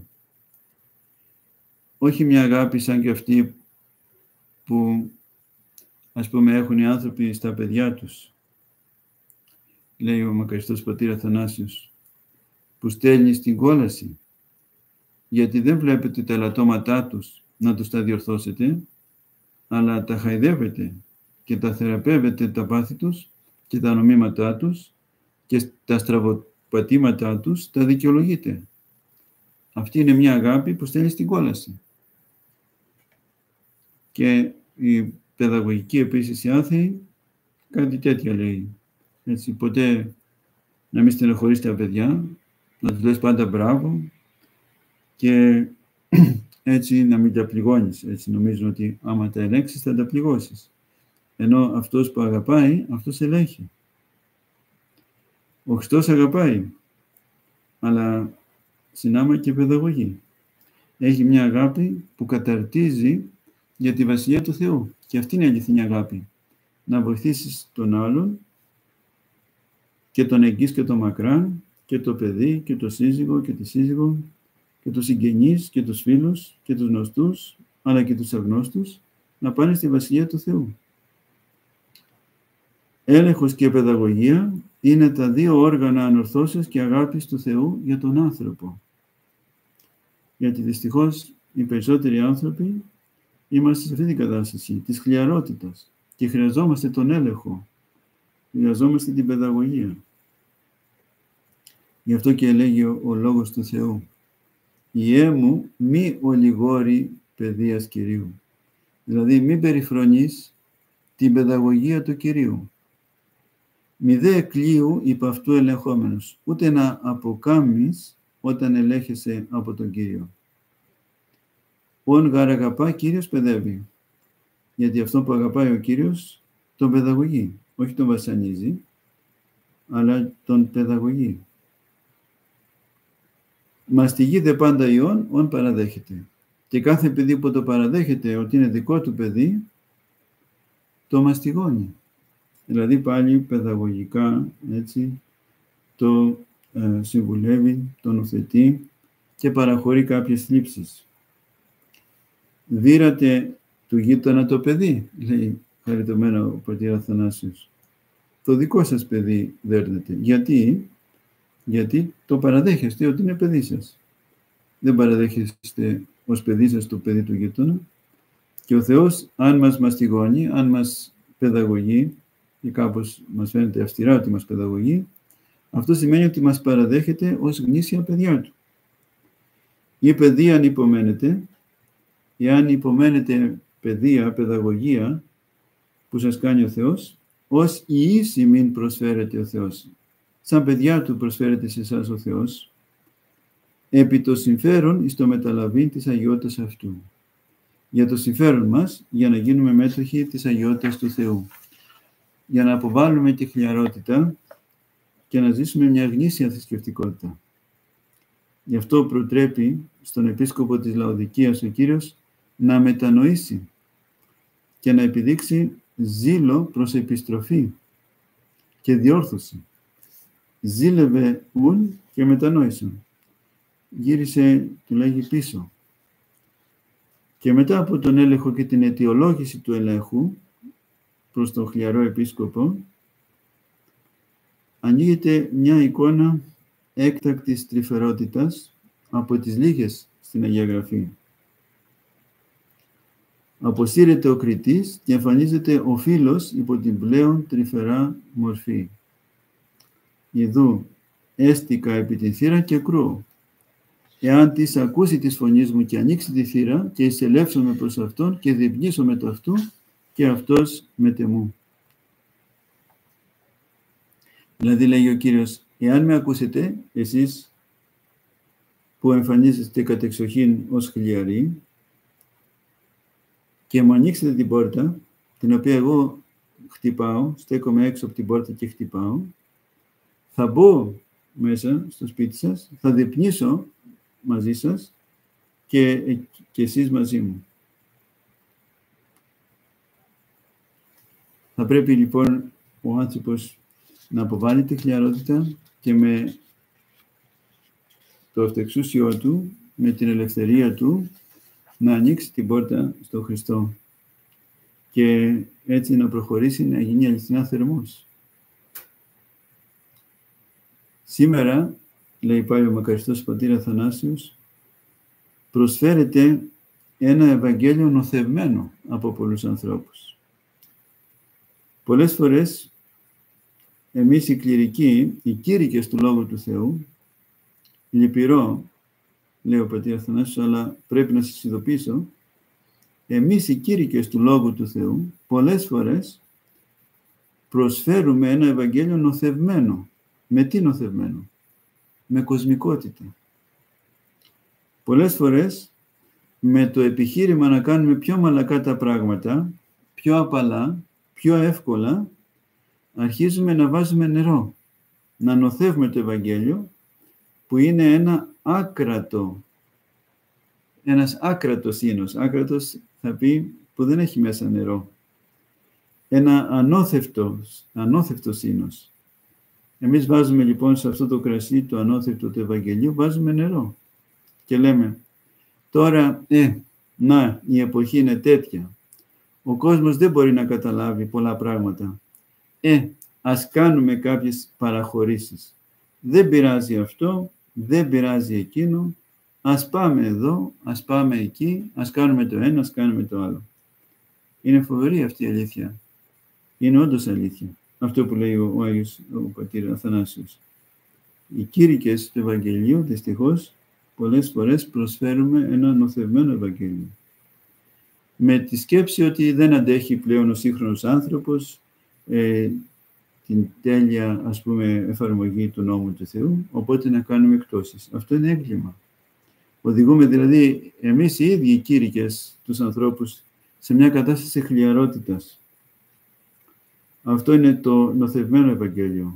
Όχι μια αγάπη σαν και αυτή που, ας πούμε, έχουν οι άνθρωποι στα παιδιά τους. Λέει ο μακαριστός πατήρ Αθανάσιος, που στέλνει στην κόλαση, γιατί δεν βλέπετε τα ελαττώματά τους να τους τα διορθώσετε, αλλά τα χαϊδεύετε και τα θεραπεύετε τα πάθη τους και τα νομήματά τους και τα στραβοπατήματά τους τα δικαιολογείτε. Αυτή είναι μια αγάπη που στέλνει στην κόλαση. Και η παιδαγωγική επίσης η άθεη κάτι τέτοια λέει. Έτσι, ποτέ να μην στενοχωρείς τα παιδιά, να τους λες πάντα μπράβο και έτσι να μην τα πληγώνεις. Έτσι νομίζουν ότι άμα τα ελέγξεις θα τα πληγώσεις. Ενώ αυτός που αγαπάει, αυτός ελέγχει. Ο Χριστός αγαπάει, αλλά συνάμα και παιδαγωγή. Έχει μια αγάπη που καταρτίζει για τη Βασιλεία του Θεού. Και αυτή είναι η αληθινή αγάπη. Να βοηθήσεις τον άλλον και τον εγγύς και τον μακράν και το παιδί και το σύζυγο και τη σύζυγο και τους συγγενείς και τους φίλους και τους γνωστούς αλλά και τους αγνώστους να πάνε στη Βασιλεία του Θεού. Έλεγχος και παιδαγωγία είναι τα δύο όργανα ανορθώσεως και αγάπης του Θεού για τον άνθρωπο. Γιατί δυστυχώς οι περισσότεροι άνθρωποι είμαστε σε αυτή την κατάσταση της χλιαρότητας και χρειαζόμαστε τον έλεγχο, χρειαζόμαστε την παιδαγωγία. Γι' αυτό και έλεγε ο, ο Λόγος του Θεού, «Ιέ μου μη ολιγόρη παιδείας Κυρίου». Δηλαδή μη περιφρονείς την παιδαγωγία του Κυρίου. Μη δε εκλείου υπ' αυτού ελεγχόμενος, ούτε να αποκάμεις όταν ελέγχεσαι από τον Κύριο. Ον γαρ αγαπά, Κύριος παιδεύει. Γιατί αυτό που αγαπάει ο Κύριος τον παιδαγωγεί. Όχι τον βασανίζει, αλλά τον παιδαγωγεί. Μαστιγεί δε πάντα ιών, ον παραδέχεται. Και κάθε παιδί που το παραδέχεται ότι είναι δικό του παιδί, το μαστιγώνει. Δηλαδή πάλι παιδαγωγικά, έτσι, το ε, συμβουλεύει, τον ουθετεί και παραχωρεί κάποιες θλίψεις. «Δύρατε του γείτονα το παιδί», λέει χαριτωμένα ο πατήρ Αθανάσιος. «Το δικό σας παιδί δέρνετε». Γιατί? Γιατί το παραδέχεστε ότι είναι παιδί σας. Δεν παραδέχεστε ως παιδί σας το παιδί του γείτονα. Και ο Θεός, αν μας μαστιγώνει, αν μας παιδαγωγεί, ή κάπως μας φαίνεται αυστηρά ότι μας παιδαγωγεί, αυτό σημαίνει ότι μας παραδέχεται ως γνήσια παιδιά του. Η παιδεία αν υπομένετε, εάν υπομένετε παιδεία, παιδαγωγία που σας κάνει ο Θεός, ως ιείς ημίν προσφέρεται ο Θεός. Σαν παιδιά του προσφέρεται σε εσάς ο Θεός, επί το συμφέρον εις το μεταλαβήν της αγιότητας αυτού. Για το συμφέρον μας, για να γίνουμε μέτοχοι της αγιότητας του Θεού. Για να αποβάλουμε τη χλιαρότητα και να ζήσουμε μια γνήσια θρησκευτικότητα. Γι' αυτό προτρέπει στον επίσκοπο της Λαοδικίας ο Κύριος να μετανοήσει και να επιδείξει ζήλο προς επιστροφή και διόρθωση. Ζήλευε ουν και μετανόησαν. Γύρισε, του λέγει, πίσω. Και μετά από τον έλεγχο και την αιτιολόγηση του ελέγχου προς τον χλιαρό επίσκοπο, ανοίγεται μια εικόνα έκτακτης τρυφερότητας από τις λίγες στην Αγία Γραφή. Αποσύρεται ο κριτής και εμφανίζεται ο φίλος υπό την πλέον τρυφερά μορφή. Ιδού έστικα επί την θύρα και κρούω. Εάν της ακούσει της φωνής μου και ανοίξει τη θύρα και εισελεύσομαι προς αυτόν και διπνήσω με το αυτού και αυτός μετεμού. Δηλαδή λέγει ο Κύριος, εάν με ακούσετε, εσείς που εμφανίζεστε κατεξοχήν ως χλιαροί και μου ανοίξετε την πόρτα, την οποία εγώ χτυπάω, στέκομαι έξω από την πόρτα και χτυπάω, θα μπω μέσα στο σπίτι σας, θα διπνήσω μαζί σας και, και εσείς μαζί μου. Θα πρέπει λοιπόν ο άνθρωπος να αποβάλει τη χλιαρότητα και με το αυτεξούσιό του, με την ελευθερία του, να ανοίξει την πόρτα στο Χριστό και έτσι να προχωρήσει, να γίνει αληθινά θερμός. Σήμερα, λέει πάλι ο μακαριστός πατήρ Αθανάσιος, προσφέρεται ένα Ευαγγέλιο νοθευμένο από πολλούς ανθρώπους. Πολλές φορές, εμείς οι κληρικοί, οι κήρυκες του Λόγου του Θεού, λυπηρό, λέει ο πατήρ Αθανάσιος, αλλά πρέπει να σας ειδοποιήσω, εμείς οι κήρυκες του Λόγου του Θεού, πολλές φορές προσφέρουμε ένα Ευαγγέλιο νοθευμένο. Με τι νοθευμένο? Με κοσμικότητα. Πολλές φορές, με το επιχείρημα να κάνουμε πιο μαλακά τα πράγματα, πιο απαλά, πιο εύκολα, αρχίζουμε να βάζουμε νερό, να νοθεύουμε το Ευαγγέλιο, που είναι ένα άκρατο, ένας άκρατος ίνος. Άκρατος θα πει που δεν έχει μέσα νερό. Ένα ανώθευτος, ανώθευτος ίνος. Εμείς βάζουμε λοιπόν σε αυτό το κρασί, το ανώθευτο του Ευαγγελίου, βάζουμε νερό. Και λέμε, τώρα, ε, να, η εποχή είναι τέτοια. Ο κόσμος δεν μπορεί να καταλάβει πολλά πράγματα. Ε, ας κάνουμε κάποιες παραχωρήσεις. Δεν πειράζει αυτό, δεν πειράζει εκείνο. Ας πάμε εδώ, ας πάμε εκεί, ας κάνουμε το ένα, ας κάνουμε το άλλο. Είναι φοβερή αυτή η αλήθεια. Είναι όντως αλήθεια. Αυτό που λέει ο, ο Άγιος ο πατήρ Αθανάσιος. Οι κήρυκες του Ευαγγελίου, δυστυχώς, πολλές φορές προσφέρουμε ένα νοθευμένο Ευαγγέλιο. Με τη σκέψη ότι δεν αντέχει πλέον ο σύγχρονος άνθρωπος ε, την τέλεια, ας πούμε, εφαρμογή του νόμου του Θεού, οπότε να κάνουμε εκτόσεις. Αυτό είναι έγκλημα. Οδηγούμε δηλαδή εμείς οι ίδιοι οι κήρυκες τους ανθρώπους σε μια κατάσταση χλιαρότητας. Αυτό είναι το νοθευμένο Ευαγγέλιο.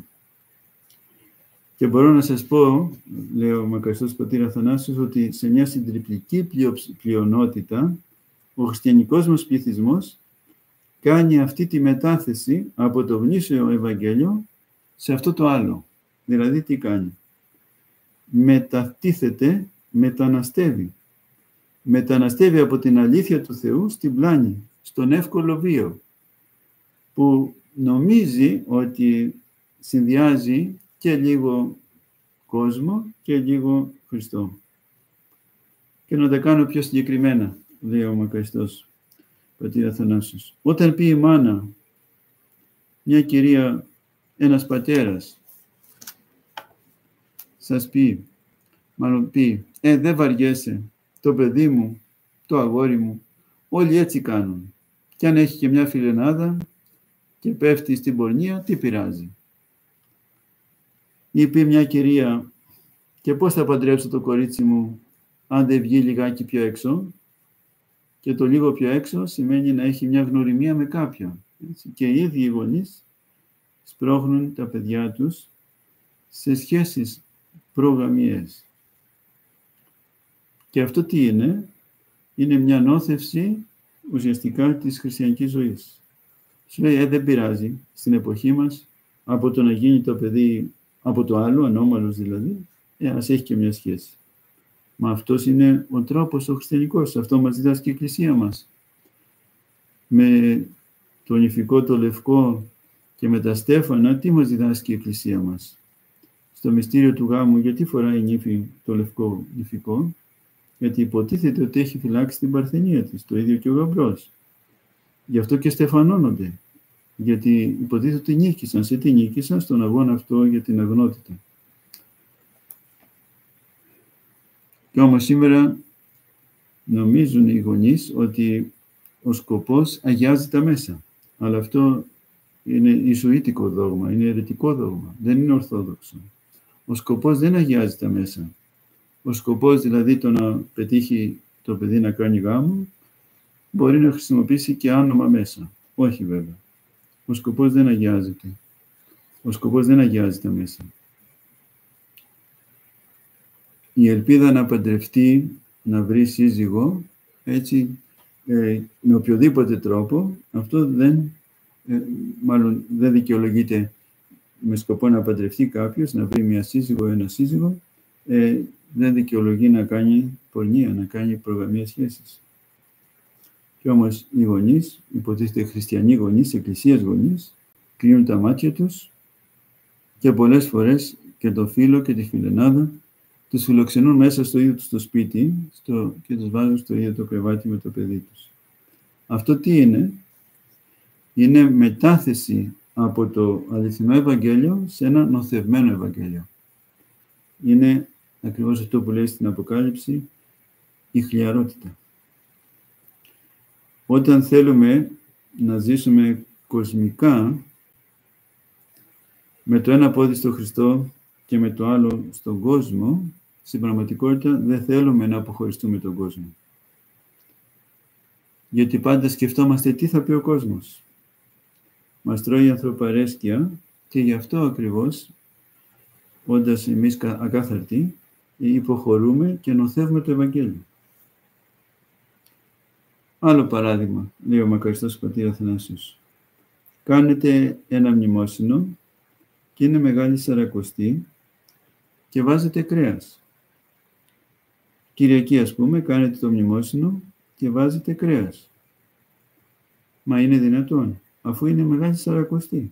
Και μπορώ να σας πω, λέει ο μακαριστός πατήρ Αθανάσιος, ότι σε μια συντριπτική πλειονότητα ο χριστιανικός μας πληθυσμός κάνει αυτή τη μετάθεση από το γνήσιο Ευαγγέλιο σε αυτό το άλλο. Δηλαδή τι κάνει? Μετατίθεται, μεταναστεύει. Μεταναστεύει από την αλήθεια του Θεού στην πλάνη, στον εύκολο βίο, που νομίζει ότι συνδυάζει και λίγο κόσμο και λίγο Χριστό. Και να τα κάνω πιο συγκεκριμένα, λέει ο μακαριστός πατήρ Αθανάσιος. Όταν πει η μάνα, μια κυρία, ένας πατέρας, σας πει, μάλλον πει, ε, δεν βαριέσαι, το παιδί μου, το αγόρι μου, όλοι έτσι κάνουν. Και αν έχει και μια φιλενάδα, και πέφτει στην πορνεία, τι πειράζει. Είπε μια κυρία, και πώς θα παντρέψω το κορίτσι μου αν δεν βγει λιγάκι πιο έξω? Και το λίγο πιο έξω σημαίνει να έχει μια γνωριμία με κάποιον. Έτσι. Και οι ίδιοι οι γονείς σπρώχνουν τα παιδιά τους σε σχέσεις προγαμιές. Και αυτό τι είναι? Είναι μια νόθευση ουσιαστικά της χριστιανικής ζωής. Σου λέει, ε, δεν πειράζει, στην εποχή μας, από το να γίνει το παιδί από το άλλο, ανώμαλος δηλαδή, ε, ας έχει και μια σχέση. Μα αυτός είναι ο τρόπος ο χριστιανικός, αυτό μας διδάσκει η Εκκλησία μας. Με το νηφικό το λευκό και με τα στέφανα, τι μας διδάσκει η Εκκλησία μας? Στο μυστήριο του γάμου, γιατί φοράει η νύφη το λευκό νηφικό? Γιατί υποτίθεται ότι έχει φυλάξει την παρθενία της, το ίδιο και ο γαμπρός. Γι' αυτό και στεφανώνονται. Γιατί υποτίθεται ότι νίκησαν. Σε τι νίκησαν? Στον αγώνα αυτό για την αγνότητα. Και όμως σήμερα νομίζουν οι γονείς ότι ο σκοπός αγιάζει τα μέσα. Αλλά αυτό είναι ιησουητικό δόγμα, είναι αιρετικό δόγμα, δεν είναι ορθόδοξο. Ο σκοπός δεν αγιάζει τα μέσα. Ο σκοπός δηλαδή το να πετύχει το παιδί να κάνει γάμο, μπορεί να χρησιμοποιήσει και άνομα μέσα. Όχι βέβαια. Ο σκοπός δεν αγιάζεται. Ο σκοπός δεν αγιάζει τα μέσα. Η ελπίδα να παντρευτεί, να βρει σύζυγο, έτσι, ε, με οποιοδήποτε τρόπο, αυτό δεν, ε, μάλλον δεν δικαιολογείται με σκοπό να παντρευτεί κάποιος, να βρει μια σύζυγο ή ένα σύζυγο, ε, δεν δικαιολογεί να κάνει πορνεία, να κάνει προγαμίες σχέσεις. Και όμως οι γονείς, υποτίθεται χριστιανοί γονείς, εκκλησίας γονείς, κλείνουν τα μάτια τους και πολλές φορές και το φίλο και τη φιλενάδα τους φιλοξενούν μέσα στο ίδιο τους το σπίτι στο, και τους βάζουν στο ίδιο το κρεβάτι με το παιδί τους. Αυτό τι είναι? Είναι μετάθεση από το αληθινό Ευαγγέλιο σε ένα νοθευμένο Ευαγγέλιο. Είναι ακριβώς αυτό που λέει στην Αποκάλυψη η χλιαρότητα. Όταν θέλουμε να ζήσουμε κοσμικά, με το ένα πόδι στο Χριστό και με το άλλο στον κόσμο, στην πραγματικότητα δεν θέλουμε να αποχωριστούμε τον κόσμο. Γιατί πάντα σκεφτόμαστε τι θα πει ο κόσμος. Μας τρώει η ανθρωπαρέσκεια και γι' αυτό ακριβώς, όντας εμείς ακάθαρτοι, υποχωρούμε και νοθεύουμε το Ευαγγέλιο. Άλλο παράδειγμα, λέει ο μακαριστός πατήρ Αθανάσιος. Κάνετε ένα μνημόσυνο και είναι μεγάλη σαρακοστή και βάζετε κρέας. Κυριακή, ας πούμε, κάνετε το μνημόσυνο και βάζετε κρέας. Μα είναι δυνατόν, αφού είναι μεγάλη σαρακοστή.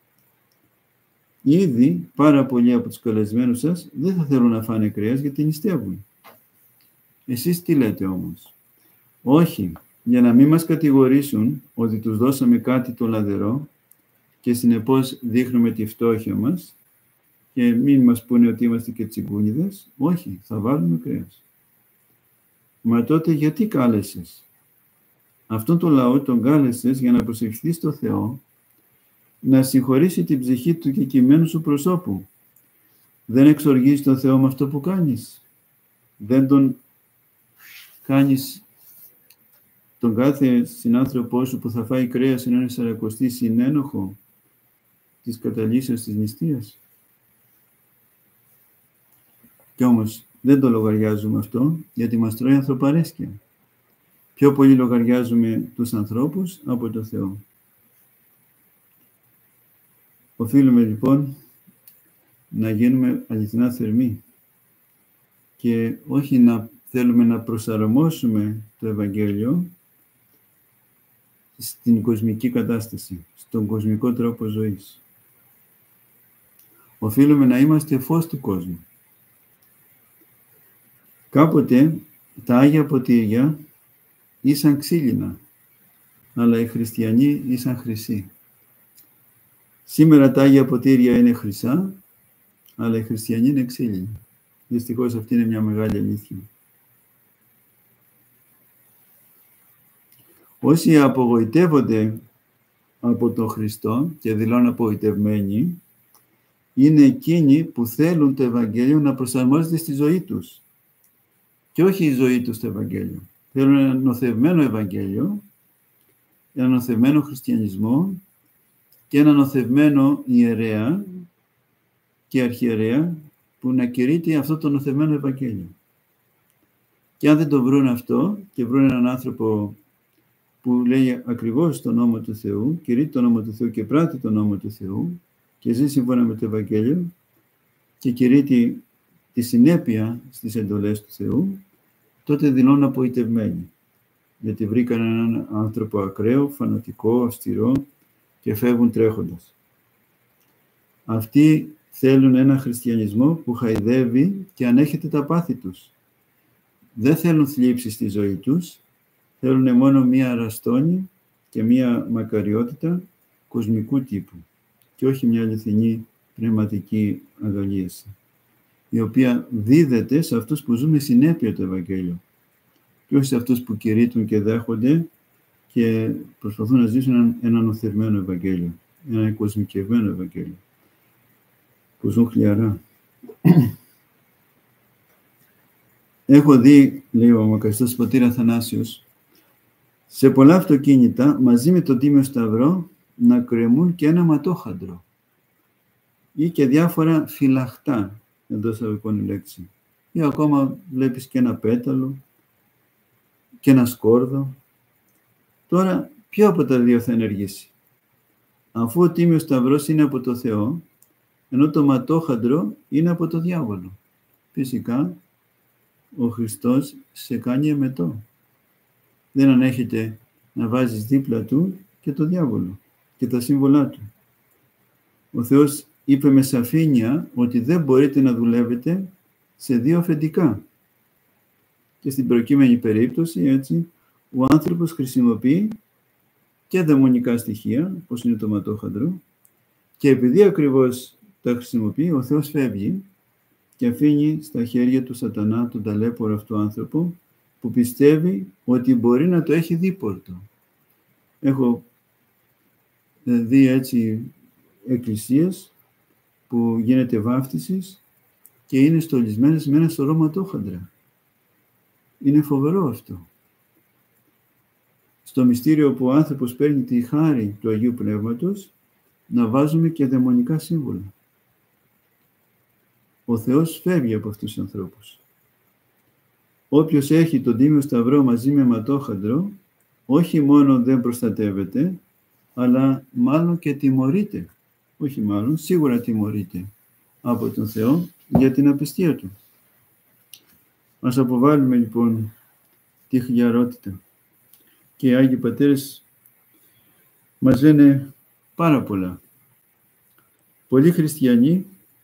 Ήδη πάρα πολλοί από τους καλεσμένους σας δεν θα θέλουν να φάνε κρέας γιατί νηστεύουν. Εσείς τι λέτε όμως? Όχι, για να μην μας κατηγορήσουν ότι τους δώσαμε κάτι το λαδερό και συνεπώς δείχνουμε τη φτώχεια μας και μην μας πούνε ότι είμαστε και τσιγκούνιδες, όχι, θα βάλουμε κρέας. Μα τότε γιατί κάλεσες? Αυτόν τον λαό τον κάλεσες για να προσευχηθεί στο Θεό, να συγχωρήσει την ψυχή του κεκειμένου σου προσώπου. Δεν εξοργίζεις τον Θεό με αυτό που κάνεις. Δεν τον κάνεις τον κάθε συνάνθρωπό σου που θα φάει κρέας ενώ είναι σαρακοστή συνένοχο της καταλύσεως της νηστείας. Κι όμως δεν το λογαριάζουμε αυτό, γιατί μας τρώει ανθρωπαρέσκεια. Πιο πολύ λογαριάζουμε τους ανθρώπους από το Θεό. Οφείλουμε λοιπόν να γίνουμε αληθινά θερμοί και όχι να θέλουμε να προσαρμόσουμε το Ευαγγέλιο στην κοσμική κατάσταση, στον κοσμικό τρόπο ζωής. Οφείλουμε να είμαστε φως του κόσμου. Κάποτε τα Άγια Ποτήρια ήσαν ξύλινα, αλλά οι χριστιανοί ήσαν χρυσοί. Σήμερα τα Άγια Ποτήρια είναι χρυσά, αλλά οι χριστιανοί είναι ξύλινοι. Δυστυχώς αυτή είναι μια μεγάλη αλήθεια. Όσοι απογοητεύονται από τον Χριστό και δηλώνουν απογοητευμένοι είναι εκείνοι που θέλουν το Ευαγγέλιο να προσαρμόζεται στη ζωή τους και όχι η ζωή τους στο Ευαγγέλιο. Θέλουν ένα νοθευμένο Ευαγγέλιο, ένα νοθευμένο χριστιανισμό και ένα νοθευμένο ιερέα και αρχιερέα που να κηρύττει αυτό το νοθευμένο Ευαγγέλιο. Και αν δεν το βρουν αυτό και βρουν έναν άνθρωπο που λέει ακριβώς τον νόμο του Θεού, κηρύττει τον νόμο του Θεού και πράττει τον νόμο του Θεού και ζει σύμφωνα με το Ευαγγέλιο και κηρύττει τη συνέπεια στις εντολές του Θεού, τότε δηλώνουν απογοητευμένοι. Γιατί βρήκαν έναν άνθρωπο ακραίο, φανατικό, αυστηρό και φεύγουν τρέχοντας. Αυτοί θέλουν ένα χριστιανισμό που χαϊδεύει και ανέχεται τα πάθη τους. Δεν θέλουν θλίψη στη ζωή τους, θέλουν μόνο μία αραστόνη και μία μακαριότητα κοσμικού τύπου και όχι μια αληθινή πνευματική αγαλίαση, η οποία δίδεται σε αυτούς που ζουν με συνέπεια το Ευαγγέλιο και όχι σε αυτούς που κηρύττουν και δέχονται και προσπαθούν να ζήσουν ένα, ένα νοθευμένο Ευαγγέλιο, ένα κοσμικευμένο Ευαγγέλιο, που ζουν χλιαρά. Έχω δει, λέει ο μακαριστός πατήρ Αθανάσιος, σε πολλά αυτοκίνητα μαζί με τον Τίμιο Σταυρό να κρεμούν και ένα ματόχαντρο ή και διάφορα φυλαχτά, εντός εισαγωγικών η λέξη, ή ακόμα βλέπεις και ένα πέταλο και ένα σκόρδο. Τώρα, ποιο από τα δύο θα ενεργήσει? Αφού ο Τίμιος Σταυρός είναι από το Θεό, ενώ το ματόχαντρο είναι από το διάβολο. Φυσικά, ο Χριστός σε κάνει εμετό. Δεν ανέχεται να βάζεις δίπλα του και το διάβολο και τα σύμβολά του. Ο Θεός είπε με σαφήνεια ότι δεν μπορείτε να δουλεύετε σε δύο αφεντικά. Και στην προκείμενη περίπτωση, έτσι, ο άνθρωπος χρησιμοποιεί και δαιμονικά στοιχεία, όπως είναι το ματόχαντρο, και επειδή ακριβώς τα χρησιμοποιεί, ο Θεός φεύγει και αφήνει στα χέρια του σατανά τον ταλέπορο αυτό άνθρωπο που πιστεύει ότι μπορεί να το έχει δίπορτο. Έχω δει έτσι εκκλησίες που γίνεται βάφτισης και είναι στολισμένες με ένα σωρό ματόχαντρα. Είναι φοβερό αυτό. Στο μυστήριο που ο άνθρωπος παίρνει τη χάρη του Αγίου Πνεύματος, να βάζουμε και δαιμονικά σύμβολα. Ο Θεός φεύγει από αυτούς τους ανθρώπους. Όποιος έχει τον Τίμιο Σταυρό μαζί με ματόχαντρο, όχι μόνο δεν προστατεύεται, αλλά μάλλον και τιμωρείται. Όχι μάλλον, σίγουρα τιμωρείται από τον Θεό για την απιστία του. Ας αποβάλουμε λοιπόν τη χλιαρότητα. Και οι Άγιοι Πατέρες μας λένε πάρα πολλά. Πολλοί χριστιανοί,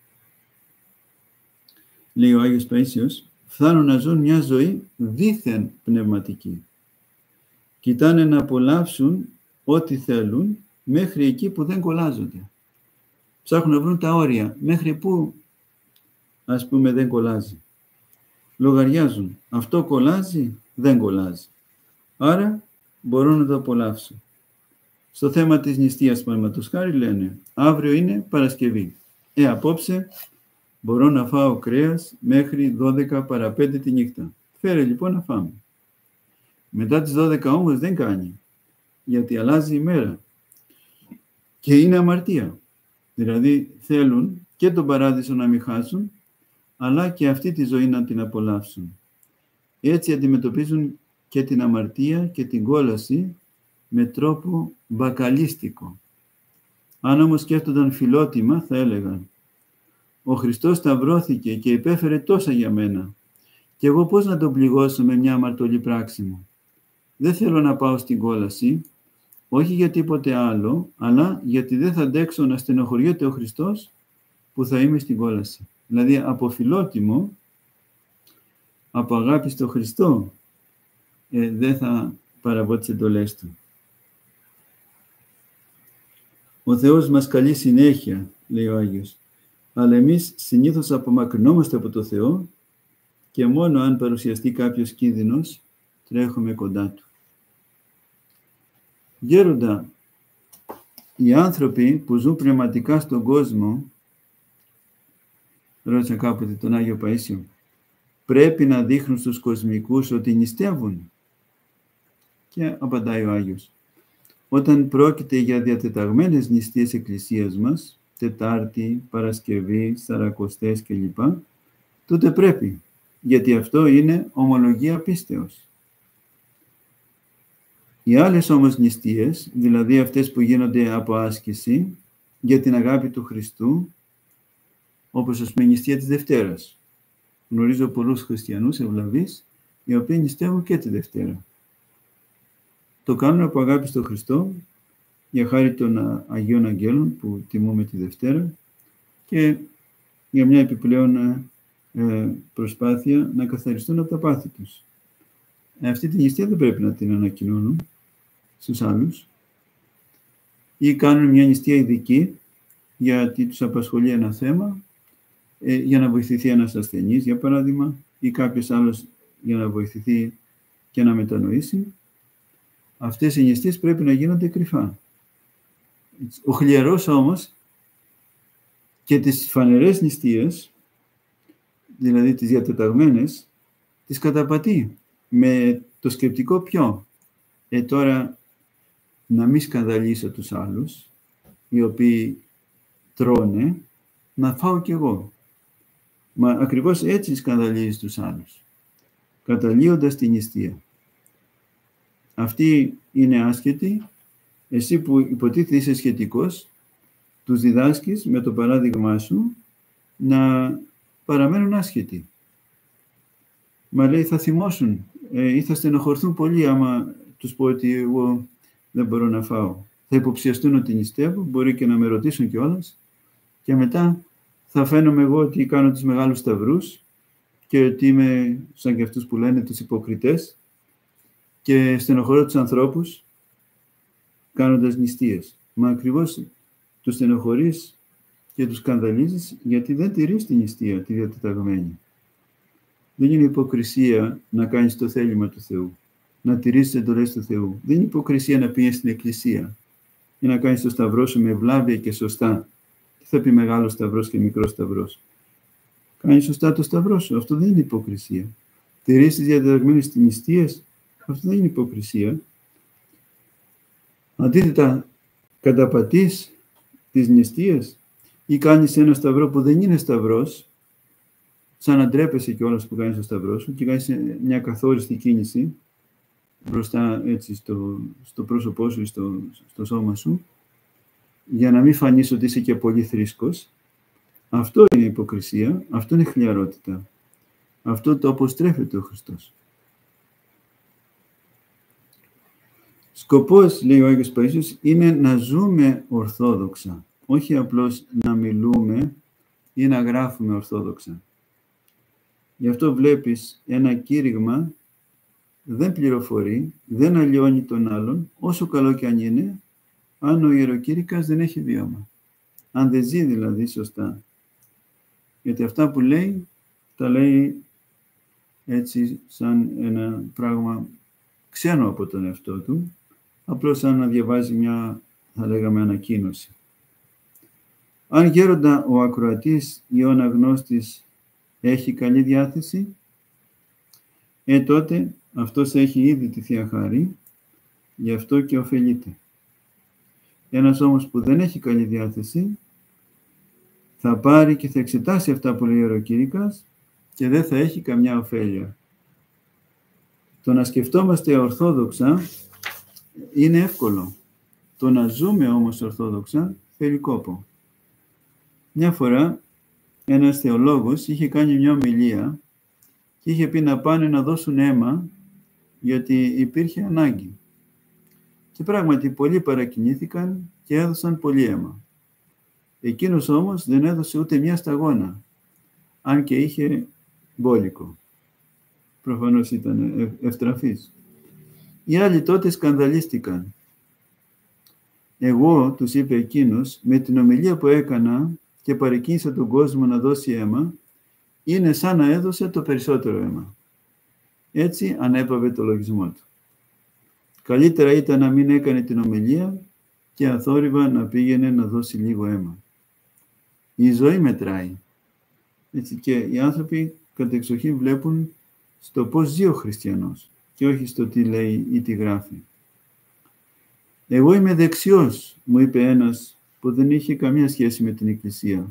λέει ο Άγιος Παΐσιος, φτάνουν να ζουν μια ζωή δήθεν πνευματική. Κοιτάνε να απολαύσουν ό,τι θέλουν μέχρι εκεί που δεν κολλάζονται. Ψάχνουν να βρουν τα όρια. Μέχρι που, ας πούμε, δεν κολλάζει. Λογαριάζουν. Αυτό κολλάζει, δεν κολλάζει. Άρα μπορώ να το απολαύσω. Στο θέμα της νηστείας, παραδείγματος χάρη, λένε αύριο είναι Παρασκευή. Ε, απόψε μπορώ να φάω κρέας μέχρι δώδεκα παρά πέντε τη νύχτα. Φέρε λοιπόν να φάμε. Μετά τις δώδεκα όμως δεν κάνει, γιατί αλλάζει η μέρα. Και είναι αμαρτία. Δηλαδή θέλουν και τον παράδεισο να μην χάσουν, αλλά και αυτή τη ζωή να την απολαύσουν. Έτσι αντιμετωπίζουν και την αμαρτία και την κόλαση με τρόπο μπακαλίστικο. Αν όμως σκέφτονταν φιλότιμα, θα έλεγαν «Ο Χριστός σταυρώθηκε και υπέφερε τόσα για μένα και εγώ πώς να τον πληγώσω με μια αμαρτωλή πράξη μου? Δεν θέλω να πάω στην κόλαση, όχι για τίποτε άλλο, αλλά γιατί δεν θα αντέξω να στενοχωριέται ο Χριστός που θα είμαι στην κόλαση». Δηλαδή από φιλότιμο, από αγάπη στο Χριστό, ε, δεν θα παραβώ τις εντολές του. Ο Θεός μας καλεί συνέχεια, λέει ο Άγιος, αλλά εμείς συνήθως απομακρυνόμαστε από το Θεό και μόνο αν παρουσιαστεί κάποιος κίνδυνος τρέχουμε κοντά του. Γέροντα, οι άνθρωποι που ζουν πνευματικά στον κόσμο, ρώτησα κάποτε τον Άγιο Παΐσιο, πρέπει να δείχνουν στους κοσμικούς ότι νηστεύουν? Και απαντάει ο Άγιος, όταν πρόκειται για διατεταγμένες νηστείες εκκλησίας μας, Τετάρτη, Παρασκευή, Σαρακοστές κλπ, τότε πρέπει, γιατί αυτό είναι ομολογία πίστεως. Οι άλλες όμως νηστείες, δηλαδή αυτές που γίνονται από άσκηση για την αγάπη του Χριστού, όπως ας πούμε η νηστεία της Δευτέρας. Γνωρίζω πολλούς χριστιανούς ευλαβείς, οι οποίοι νηστεύουν και τη Δευτέρα. Το κάνουν από αγάπη στον Χριστό, για χάρη των Αγίων Αγγέλων που τιμούμε τη Δευτέρα και για μια επιπλέον προσπάθεια να καθαριστούν από τα πάθη τους. Αυτή τη νηστεία δεν πρέπει να την ανακοινώνουν στους άλλους ή κάνουν μια νηστεία ειδική γιατί τους απασχολεί ένα θέμα, ε, για να βοηθηθεί ένας ασθενής, για παράδειγμα, ή κάποιος άλλος για να βοηθηθεί και να μετανοήσει. Αυτές οι νηστείες πρέπει να γίνονται κρυφά. Ο χλιαρός όμως και τις φανερές νηστείες, δηλαδή τις διατεταγμένες, τις καταπατεί με το σκεπτικό ποιο. Ε, τώρα να μην σκανδαλίσω τους άλλους, οι οποίοι τρώνε, να φάω κι εγώ. Μα ακριβώς έτσι σκανδαλίζεις τους άλλους, καταλύοντας την νηστεία. Αυτοί είναι άσχετοι, εσύ που υποτίθεται είσαι σχετικός, τους διδάσκεις με το παράδειγμά σου να παραμένουν άσχετοι. Μα λέει θα θυμώσουν ε, ή θα στενοχωρηθούν πολύ άμα τους πω ότι εγώ δεν μπορώ να φάω. Θα υποψιαστούν ότι νηστεύω, μπορεί και να με ρωτήσουν κιόλας και μετά θα φαίνομαι εγώ ότι κάνω τους μεγάλους σταυρούς και ότι είμαι σαν και αυτούς που λένε τους υποκριτές και στενοχωρώ τους ανθρώπους κάνοντας νηστείες. Μα ακριβώς τους στενοχωρείς και τους σκανδαλίζεις γιατί δεν τηρείς την νηστεία, τη διατεταγμένη. Δεν είναι υποκρισία να κάνεις το θέλημα του Θεού, να τηρείς τις εντολές του Θεού. Δεν είναι υποκρισία να πηγαίνεις στην εκκλησία ή να κάνεις το σταυρό σου με ευλάβεια και σωστά. Τι θα πει μεγάλος σταυρός και μικρός σταυρός? Κάνεις σωστά το σταυρό σου. Αυτό δεν είναι υποκρισία. Τηρείς τις διατεταγμένες νηστείες. Αυτό δεν είναι υποκρισία. Αντίθετα, καταπατείς τις νηστείες ή κάνεις ένα σταυρό που δεν είναι σταυρός, σαν να ντρέπεσαι κιόλας που κάνεις το σταυρό σου και κάνεις μια καθόριστη κίνηση μπροστά έτσι στο, στο πρόσωπό σου ή στο, στο σώμα σου, για να μην φανείς ότι είσαι και πολύ θρήσκος. Αυτό είναι υποκρισία, αυτό είναι χλιαρότητα. Αυτό το αποστρέφεται ο Χριστός. Σκοπός, λέει ο Άγιος Παΐσιος, είναι να ζούμε ορθόδοξα, όχι απλώς να μιλούμε ή να γράφουμε ορθόδοξα. Γι' αυτό βλέπεις ένα κήρυγμα δεν πληροφορεί, δεν αλλοιώνει τον άλλον, όσο καλό και αν είναι, αν ο ιεροκήρυκας δεν έχει βίωμα. Αν δεν ζει δηλαδή σωστά. Γιατί αυτά που λέει, τα λέει έτσι σαν ένα πράγμα ξένο από τον εαυτό του, απλώς σαν να διαβάζει μια, θα λέγαμε, ανακοίνωση. Αν γέροντα ο ακροατής ή ο αναγνώστης έχει καλή διάθεση, ε, τότε αυτός έχει ήδη τη Θεία Χάρη, γι' αυτό και ωφελείται. Ένας όμως που δεν έχει καλή διάθεση, θα πάρει και θα εξετάσει αυτά που λέει ο ιεροκήρυκας και δεν θα έχει καμιά ωφέλεια. Το να σκεφτόμαστε ορθόδοξα είναι εύκολο. Το να ζούμε όμως ορθόδοξα θέλει κόπο. Μια φορά ένας θεολόγος είχε κάνει μια ομιλία και είχε πει να πάνε να δώσουν αίμα γιατί υπήρχε ανάγκη. Και πράγματι πολλοί παρακινήθηκαν και έδωσαν πολύ αίμα. Εκείνος όμως δεν έδωσε ούτε μια σταγόνα, αν και είχε μπόλικο. Προφανώς ήταν ευτραφής. Οι άλλοι τότε σκανδαλίστηκαν. Εγώ, τους είπε εκείνος, με την ομιλία που έκανα και παρεκκίνησα τον κόσμο να δώσει αίμα, είναι σαν να έδωσε το περισσότερο αίμα. Έτσι ανέπαβε το λογισμό του. Καλύτερα ήταν να μην έκανε την ομιλία και αθόρυβα να πήγαινε να δώσει λίγο αίμα. Η ζωή μετράει. Έτσι, και οι άνθρωποι κατεξοχήν βλέπουν στο πώς ζει ο χριστιανός και όχι στο τι λέει ή τι γράφει. «Εγώ είμαι δεξιός», μου είπε ένας που δεν είχε καμία σχέση με την Εκκλησία.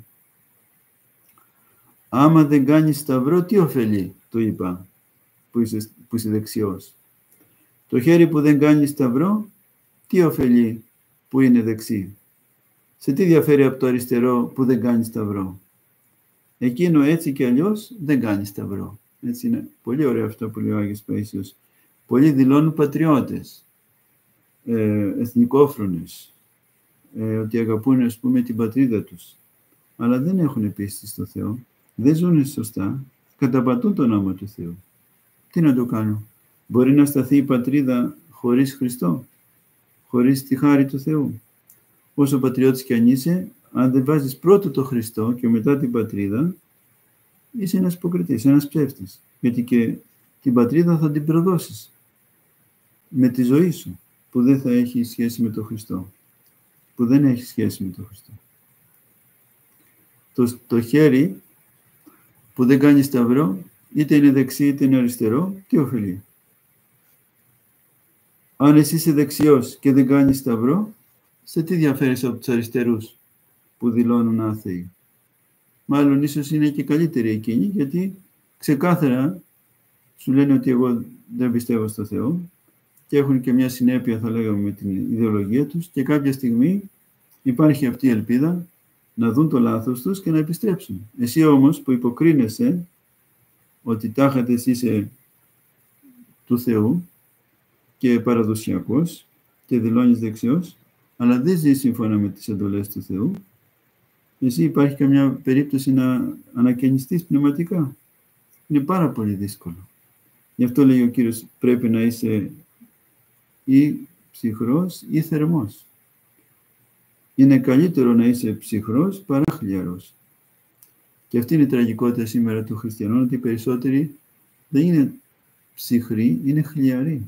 «Άμα δεν κάνεις σταυρό, τι ωφελεί», του είπα, που είσαι, που είσαι δεξιός. «Το χέρι που δεν κάνει σταυρό, τι ωφελεί που είναι δεξί. Σε τι διαφέρει από το αριστερό που δεν κάνει σταυρό. Εκείνο έτσι και αλλιώς δεν κάνει σταυρό». Έτσι είναι πολύ ωραίο αυτό που λέει ο Άγιος Παΐσιος. Πολλοί δηλώνουν πατριώτες, ε, εθνικόφρονες, ε, ότι αγαπούν, ας πούμε, την πατρίδα τους, αλλά δεν έχουν πίστη στο Θεό, δεν ζουν σωστά, καταπατούν τον νόμο του Θεού. Τι να το κάνω? Μπορεί να σταθεί η πατρίδα χωρίς Χριστό, χωρίς τη χάρη του Θεού? Όσο πατριώτης κι αν είσαι, αν δεν βάζεις πρώτο το Χριστό και μετά την πατρίδα, είσαι ένας υποκριτής, ένας ψεύτης. Γιατί και την πατρίδα θα την προδώσεις με τη ζωή σου, που δεν θα έχει σχέση με τον Χριστό. Που δεν έχει σχέση με τον Χριστό. Το, το χέρι που δεν κάνει σταυρό, είτε είναι δεξί είτε είναι αριστερό, τι ωφελεί? Αν εσύ είσαι δεξιός και δεν κάνεις σταυρό, σε τι διαφέρεις από τους αριστερούς που δηλώνουν άθεοι? Μάλλον ίσως είναι και καλύτεροι εκείνοι, γιατί ξεκάθαρα σου λένε ότι εγώ δεν πιστεύω στο Θεό και έχουν και μια συνέπεια, θα λέγαμε, με την ιδεολογία τους, και κάποια στιγμή υπάρχει αυτή η ελπίδα να δουν το λάθος τους και να επιστρέψουν. Εσύ όμως που υποκρίνεσαι ότι τάχατε εσύ είσαι του Θεού και παραδοσιακός και δηλώνεις δεξιός, αλλά δεν ζεις σύμφωνα με τις εντολές του Θεού, εσύ υπάρχει καμιά περίπτωση να ανακαινιστείς πνευματικά? Είναι πάρα πολύ δύσκολο. Γι' αυτό λέει ο Κύριος, πρέπει να είσαι ή ψυχρός ή θερμός. Είναι καλύτερο να είσαι ψυχρός παρά χλιαρός. Και αυτή είναι η τραγικότητα σήμερα του χριστιανών, ότι οι περισσότεροι δεν είναι ψυχροί, είναι χλιαροί.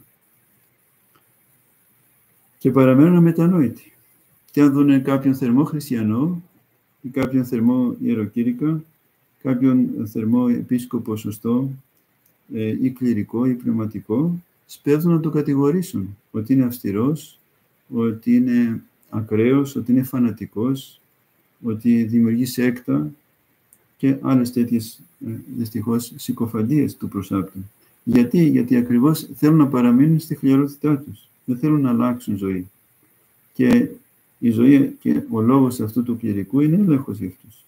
Και παραμένουν αμετανόητοι. Και αν δουν κάποιον θερμό χριστιανό ή κάποιον θερμό ιεροκήρυκα, κάποιον θερμό επίσκοπο σωστό ε, ή κληρικό ή πνευματικό, σπέβδουν να το κατηγορήσουν ότι είναι αυστηρός, ότι είναι ακραίος, ότι είναι φανατικός, ότι δημιουργεί σέκτα και άλλες τέτοιες ε, δυστυχώς συκοφαντίες του προσάπτου. Γιατί? Γιατί ακριβώς θέλουν να παραμείνουν στη χλιαρότητά τους. Δεν θέλουν να αλλάξουν ζωή. Και η ζωή και ο λόγος αυτού του κληρικού είναι έλεγχος για αυτούς.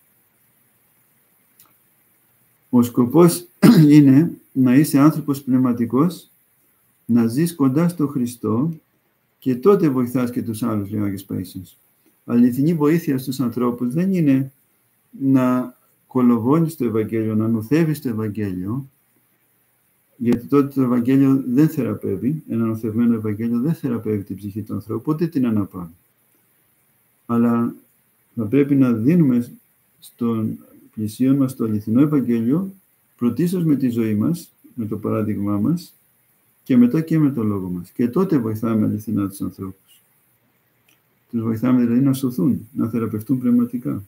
Ο σκοπός είναι να είσαι άνθρωπος πνευματικός, να ζεις κοντά στο Χριστό και τότε βοηθάς και τους άλλους, λέει ο Άγιος Παΐσιος. Αληθινή βοήθεια στους ανθρώπους δεν είναι να κολοβώνεις το Ευαγγέλιο, να νοθεύεις το Ευαγγέλιο, γιατί τότε το Ευαγγέλιο δεν θεραπεύει, ένα νοθευμένο Ευαγγέλιο δεν θεραπεύει την ψυχή του ανθρώπου, ούτε την αναπαύει. Αλλά θα πρέπει να δίνουμε στον πλησίον μας το αληθινό Ευαγγέλιο, πρωτίστως με τη ζωή μας, με το παράδειγμά μας, και μετά και με το λόγο μας. Και τότε βοηθάμε αληθινά τους ανθρώπους. Τους βοηθάμε δηλαδή να σωθούν, να θεραπευτούν πνευματικά.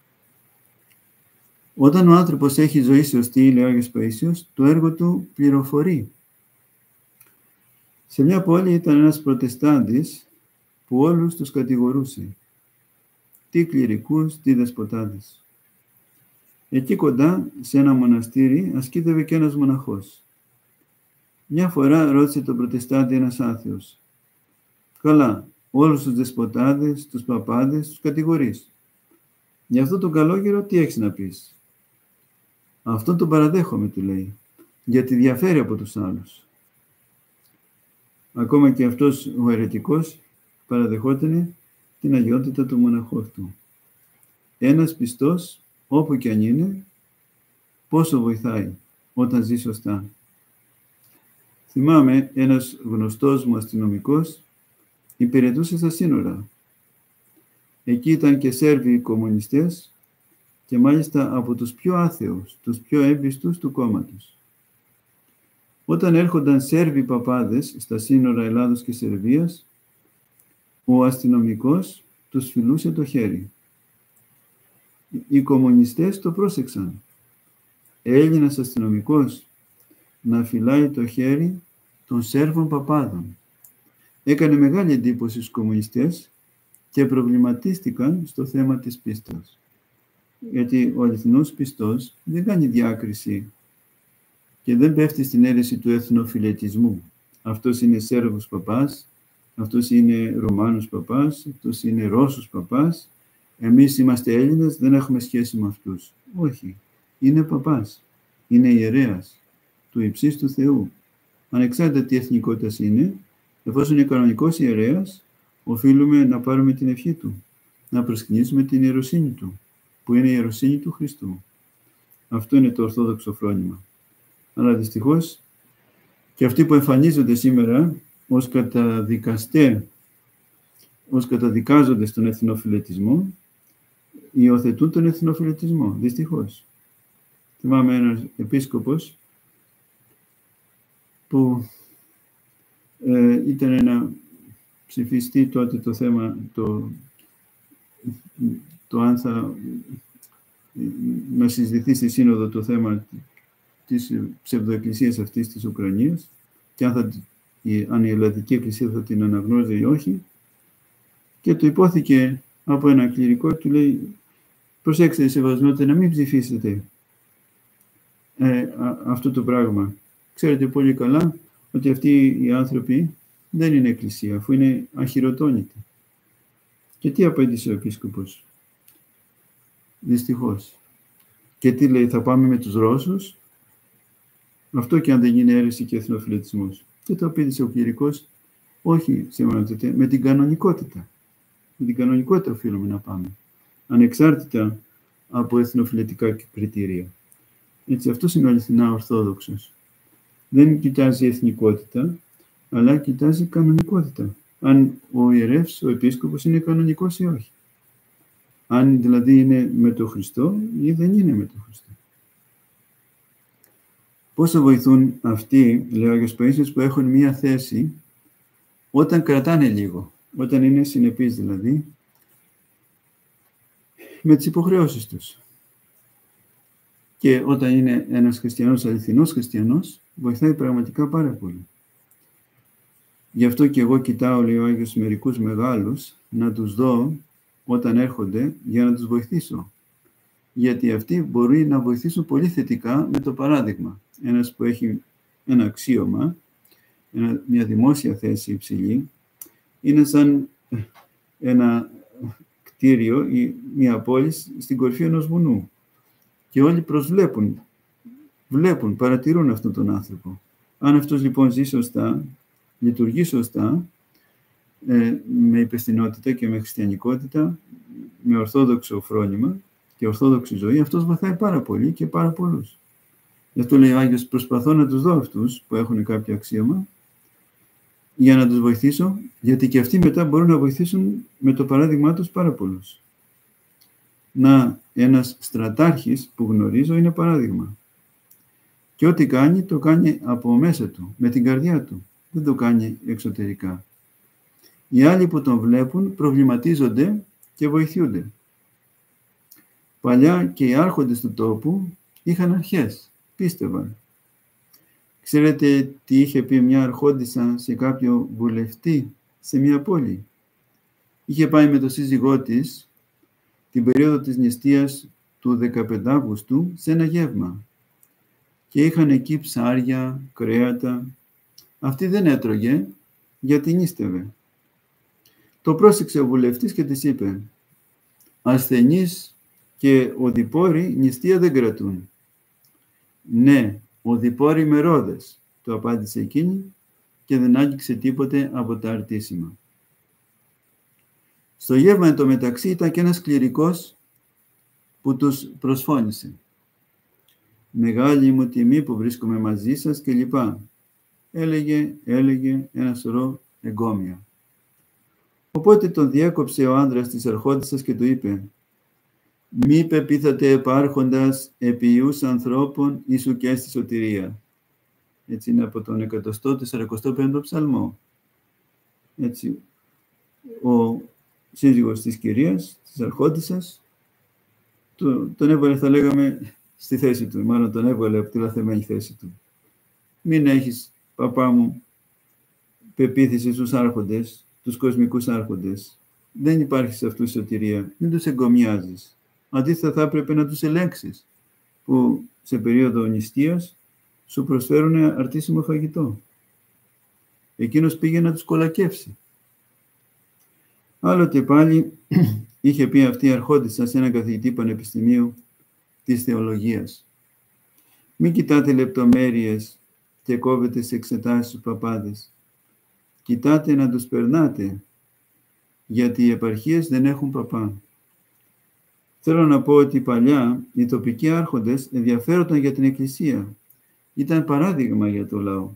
Όταν ο άνθρωπος έχει ζωή σωστή, λέει ο Άγιος Παΐσιος, το έργο του πληροφορεί. Σε μια πόλη ήταν ένας προτεστάντης που όλους τους κατηγορούσε. Τι κληρικούς, τι δεσποτάδες. Εκεί κοντά, σε ένα μοναστήρι, ασκήτευε και ένας μοναχός. Μια φορά ρώτησε τον προτεστάντη ένας άθεος. «Καλά, όλους τους δεσποτάδες, τους παπάδες, τους κατηγορείς. Για αυτό τον καλόγερο τι έχεις να πεις?» «Αυτόν τον παραδέχομαι», του λέει, «γιατί διαφέρει από τους άλλους». Ακόμα και αυτός ο αιρετικός παραδεχότανε την αγιότητα του μοναχού αυτού. Ένας πιστός, όπου και αν είναι, πόσο βοηθάει όταν ζει σωστά. Θυμάμαι ένας γνωστός μου αστυνομικός υπηρετούσε στα σύνορα. Εκεί ήταν και Σέρβοι κομμουνιστές και μάλιστα από τους πιο άθεους, τους πιο έμπιστους του κόμματος. Όταν έρχονταν Σέρβοι παπάδες στα σύνορα Ελλάδος και Σερβίας, ο αστυνομικός τους φιλούσε το χέρι. Οι κομμουνιστές το πρόσεξαν. Έλληνας αστυνομικός να φυλάει το χέρι των Σέρβων παπάδων. Έκανε μεγάλη εντύπωση στους κομμουνιστές και προβληματίστηκαν στο θέμα της πίστεως. Γιατί ο αληθινός πιστός δεν κάνει διάκριση και δεν πέφτει στην αίρεση του εθνοφιλετισμού. Αυτός είναι Σέρβος παπάς, αυτός είναι Ρωμάνος παπάς, αυτός είναι Ρώσος παπάς. Εμείς είμαστε Έλληνες, δεν έχουμε σχέση με αυτούς. Όχι, είναι παπάς, είναι ιερέας του υψίστου Θεού. Ανεξάρτητα τι εθνικότητας είναι, εφόσον είναι κανονικός ιερέας, οφείλουμε να πάρουμε την ευχή του, να προσκυνήσουμε την ιεροσύνη του, που είναι η ιεροσύνη του Χριστού. Αυτό είναι το ορθόδοξο φρόνημα. Αλλά δυστυχώς και αυτοί που εμφανίζονται σήμερα ως καταδικαστέ, ως καταδικάζονται στον εθνοφιλετισμό, υιοθετούν τον εθνοφιλετισμό, δυστυχώς. Θυμάμαι ένας επίσκοπος που ε, ήταν να ψηφιστεί τότε το θέμα, το, το αν θα να συζητηθεί στη Σύνοδο το θέμα της ψευδοεκκλησίας αυτής της Ουκρανίας και αν, θα, η, αν η Ελλαδική Εκκλησία θα την αναγνώριζε ή όχι, και του υπόθηκε από ένα κληρικό, του λέει, προσέξτε σεβασμιότητα να μην ψηφίσετε ε, α, αυτό το πράγμα. Ξέρετε πολύ καλά ότι αυτοί οι άνθρωποι δεν είναι εκκλησία, αφού είναι αχυρωτώνητοι. Και τι απέντησε ο επίσκοπος? Δυστυχώς. Και τι λέει, θα πάμε με τους Ρώσους? Αυτό και αν δεν γίνει αίρεση και εθνοφιλετισμός. Και το απέντησε ο κληρικός, όχι σεβασμιότητα, με την κανονικότητα. Με την κανονικότητα οφείλουμε να πάμε. Ανεξάρτητα από εθνοφιλετικά κριτήρια. Έτσι, αυτός είναι ο αληθινά ορθόδοξος. Δεν κοιτάζει εθνικότητα, αλλά κοιτάζει κανονικότητα. Αν ο ιερεύς, ο επίσκοπος είναι κανονικός ή όχι. Αν δηλαδή είναι με τον Χριστό ή δεν είναι με τον Χριστό. Πόσο βοηθούν αυτοί, λέει ο Άγιος Παΐσιος, που έχουν μία θέση όταν κρατάνε λίγο, όταν είναι συνεπείς δηλαδή, με τις υποχρεώσεις τους. Και όταν είναι ένας χριστιανός, αληθινός χριστιανός, βοηθάει πραγματικά πάρα πολύ. Γι' αυτό και εγώ κοιτάω, λέει ο Άγιος, μερικούς μεγάλους, να τους δω όταν έρχονται για να τους βοηθήσω. Γιατί αυτοί μπορεί να βοηθήσουν πολύ θετικά με το παράδειγμα. Ένας που έχει ένα αξίωμα, ένα, μια δημόσια θέση υψηλή, είναι σαν ένα κτίριο ή μια πόλη στην κορυφή ενός βουνού. Και όλοι προσβλέπουν, βλέπουν, παρατηρούν αυτόν τον άνθρωπο. Αν αυτός λοιπόν ζει σωστά, λειτουργεί σωστά, ε, με υπευθυνότητα και με χριστιανικότητα, με ορθόδοξο φρόνημα και ορθόδοξη ζωή, αυτός βοηθάει πάρα πολύ και πάρα πολλούς. Γι' αυτό λέει ο Άγιος, προσπαθώ να τους δω αυτούς που έχουν κάποιο αξίωμα, για να τους βοηθήσω, γιατί και αυτοί μετά μπορούν να βοηθήσουν με το παράδειγμά τους πάρα πολλούς. Να, ένας στρατάρχης που γνωρίζω είναι παράδειγμα. Και ό,τι κάνει, το κάνει από μέσα του, με την καρδιά του. Δεν το κάνει εξωτερικά. Οι άλλοι που τον βλέπουν προβληματίζονται και βοηθούνται. Παλιά και οι άρχοντες του τόπου είχαν αρχές, πίστευαν. Ξέρετε τι είχε πει μια αρχόντισσα σε κάποιο βουλευτή σε μια πόλη? Είχε πάει με το σύζυγό της την περίοδο της νηστείας του δεκαπέντε Αυγούστου σε ένα γεύμα. Και είχαν εκεί ψάρια, κρέατα. Αυτή δεν έτρωγε γιατί νήστευε. Το πρόσεξε ο βουλευτής και της είπε, ασθενείς και οδηπόροι νηστεία δεν κρατούν. Ναι, οδηπόροι με ρόδες, το απάντησε εκείνη και δεν άγγιξε τίποτε από τα αρτήσιμα. Στο γεύμα εν τω μεταξύ ήταν και ένας κληρικός που τους προσφώνησε. Μεγάλη μου τιμή που βρίσκομαι μαζί σας και λοιπά. Έλεγε, έλεγε ένα σωρό εγκόμια. Οπότε τον διέκοψε ο άντρας της αρχόντισσας και του είπε, μη πεπίθατε επάρχοντας επί ιούς ανθρώπων ίσου και στη σωτηρία. Έτσι είναι από τον εκατοστό σαρακοστό πέμπτο ψαλμό. Έτσι, ο σύζυγος της κυρίας, της αρχόντισσας, τον έβαλε, θα λέγαμε, στη θέση του, μάλλον τον έβαλε από τη λαθεμένη θέση του. Μην έχεις, παπά μου, πεποίθηση στους άρχοντες, τους κοσμικούς άρχοντες. Δεν υπάρχει σε αυτούς σωτηρία. Μην τους εγκομιάζεις. Αντίθετα θα έπρεπε να τους ελέγξεις, που σε περίοδο νηστείας σου προσφέρουν αρτήσιμο φαγητό. Εκείνος πήγε να τους κολακεύσει. Άλλοτε πάλι είχε πει αυτή η αρχόντισσα σε έναν καθηγητή πανεπιστημίου της θεολογίας. Μην κοιτάτε λεπτομέρειες και κόβετε σε εξετάσεις τους παπάδες. Κοιτάτε να τους περνάτε, γιατί οι επαρχίες δεν έχουν παπά. Θέλω να πω ότι παλιά οι τοπικοί άρχοντες ενδιαφέρονταν για την Εκκλησία. Ήταν παράδειγμα για το λαό.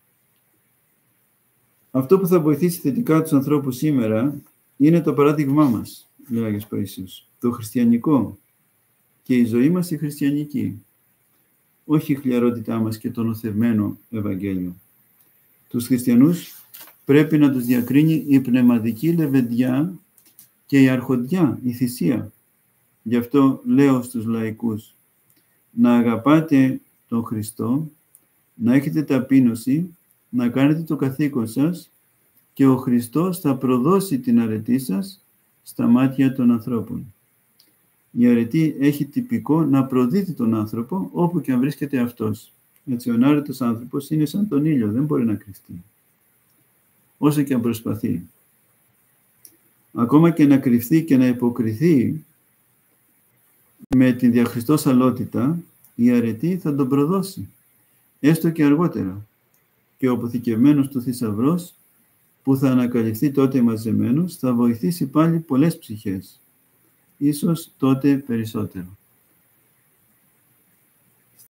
Αυτό που θα βοηθήσει θετικά τους ανθρώπους σήμερα είναι το παράδειγμά μας, λέει ο Άγιος Παΐσιος, το χριστιανικό και η ζωή μας η χριστιανική, όχι η χλιαρότητά μας και το νοθευμένο Ευαγγέλιο. Τους χριστιανούς πρέπει να τους διακρίνει η πνευματική λεβεντιά και η αρχοντιά, η θυσία. Γι' αυτό λέω στους λαϊκούς, να αγαπάτε τον Χριστό, να έχετε ταπείνωση, να κάνετε το καθήκον σας και ο Χριστός θα προδώσει την αρετή σας στα μάτια των ανθρώπων. Η αρετή έχει τυπικό να προδίδει τον άνθρωπο όπου και αν βρίσκεται αυτός. Έτσι, ο άρετος άνθρωπος είναι σαν τον ήλιο, δεν μπορεί να κρυφτεί, όσο και αν προσπαθεί. Ακόμα και να κρυφτεί και να υποκριθεί με την διαχριστός αλότητα, η αρετή θα τον προδώσει, έστω και αργότερα. Και ο αποθηκευμένος του θησαυρός, που θα ανακαλυφθεί τότε μαζεμένος, θα βοηθήσει πάλι πολλές ψυχές, ίσως τότε περισσότερο.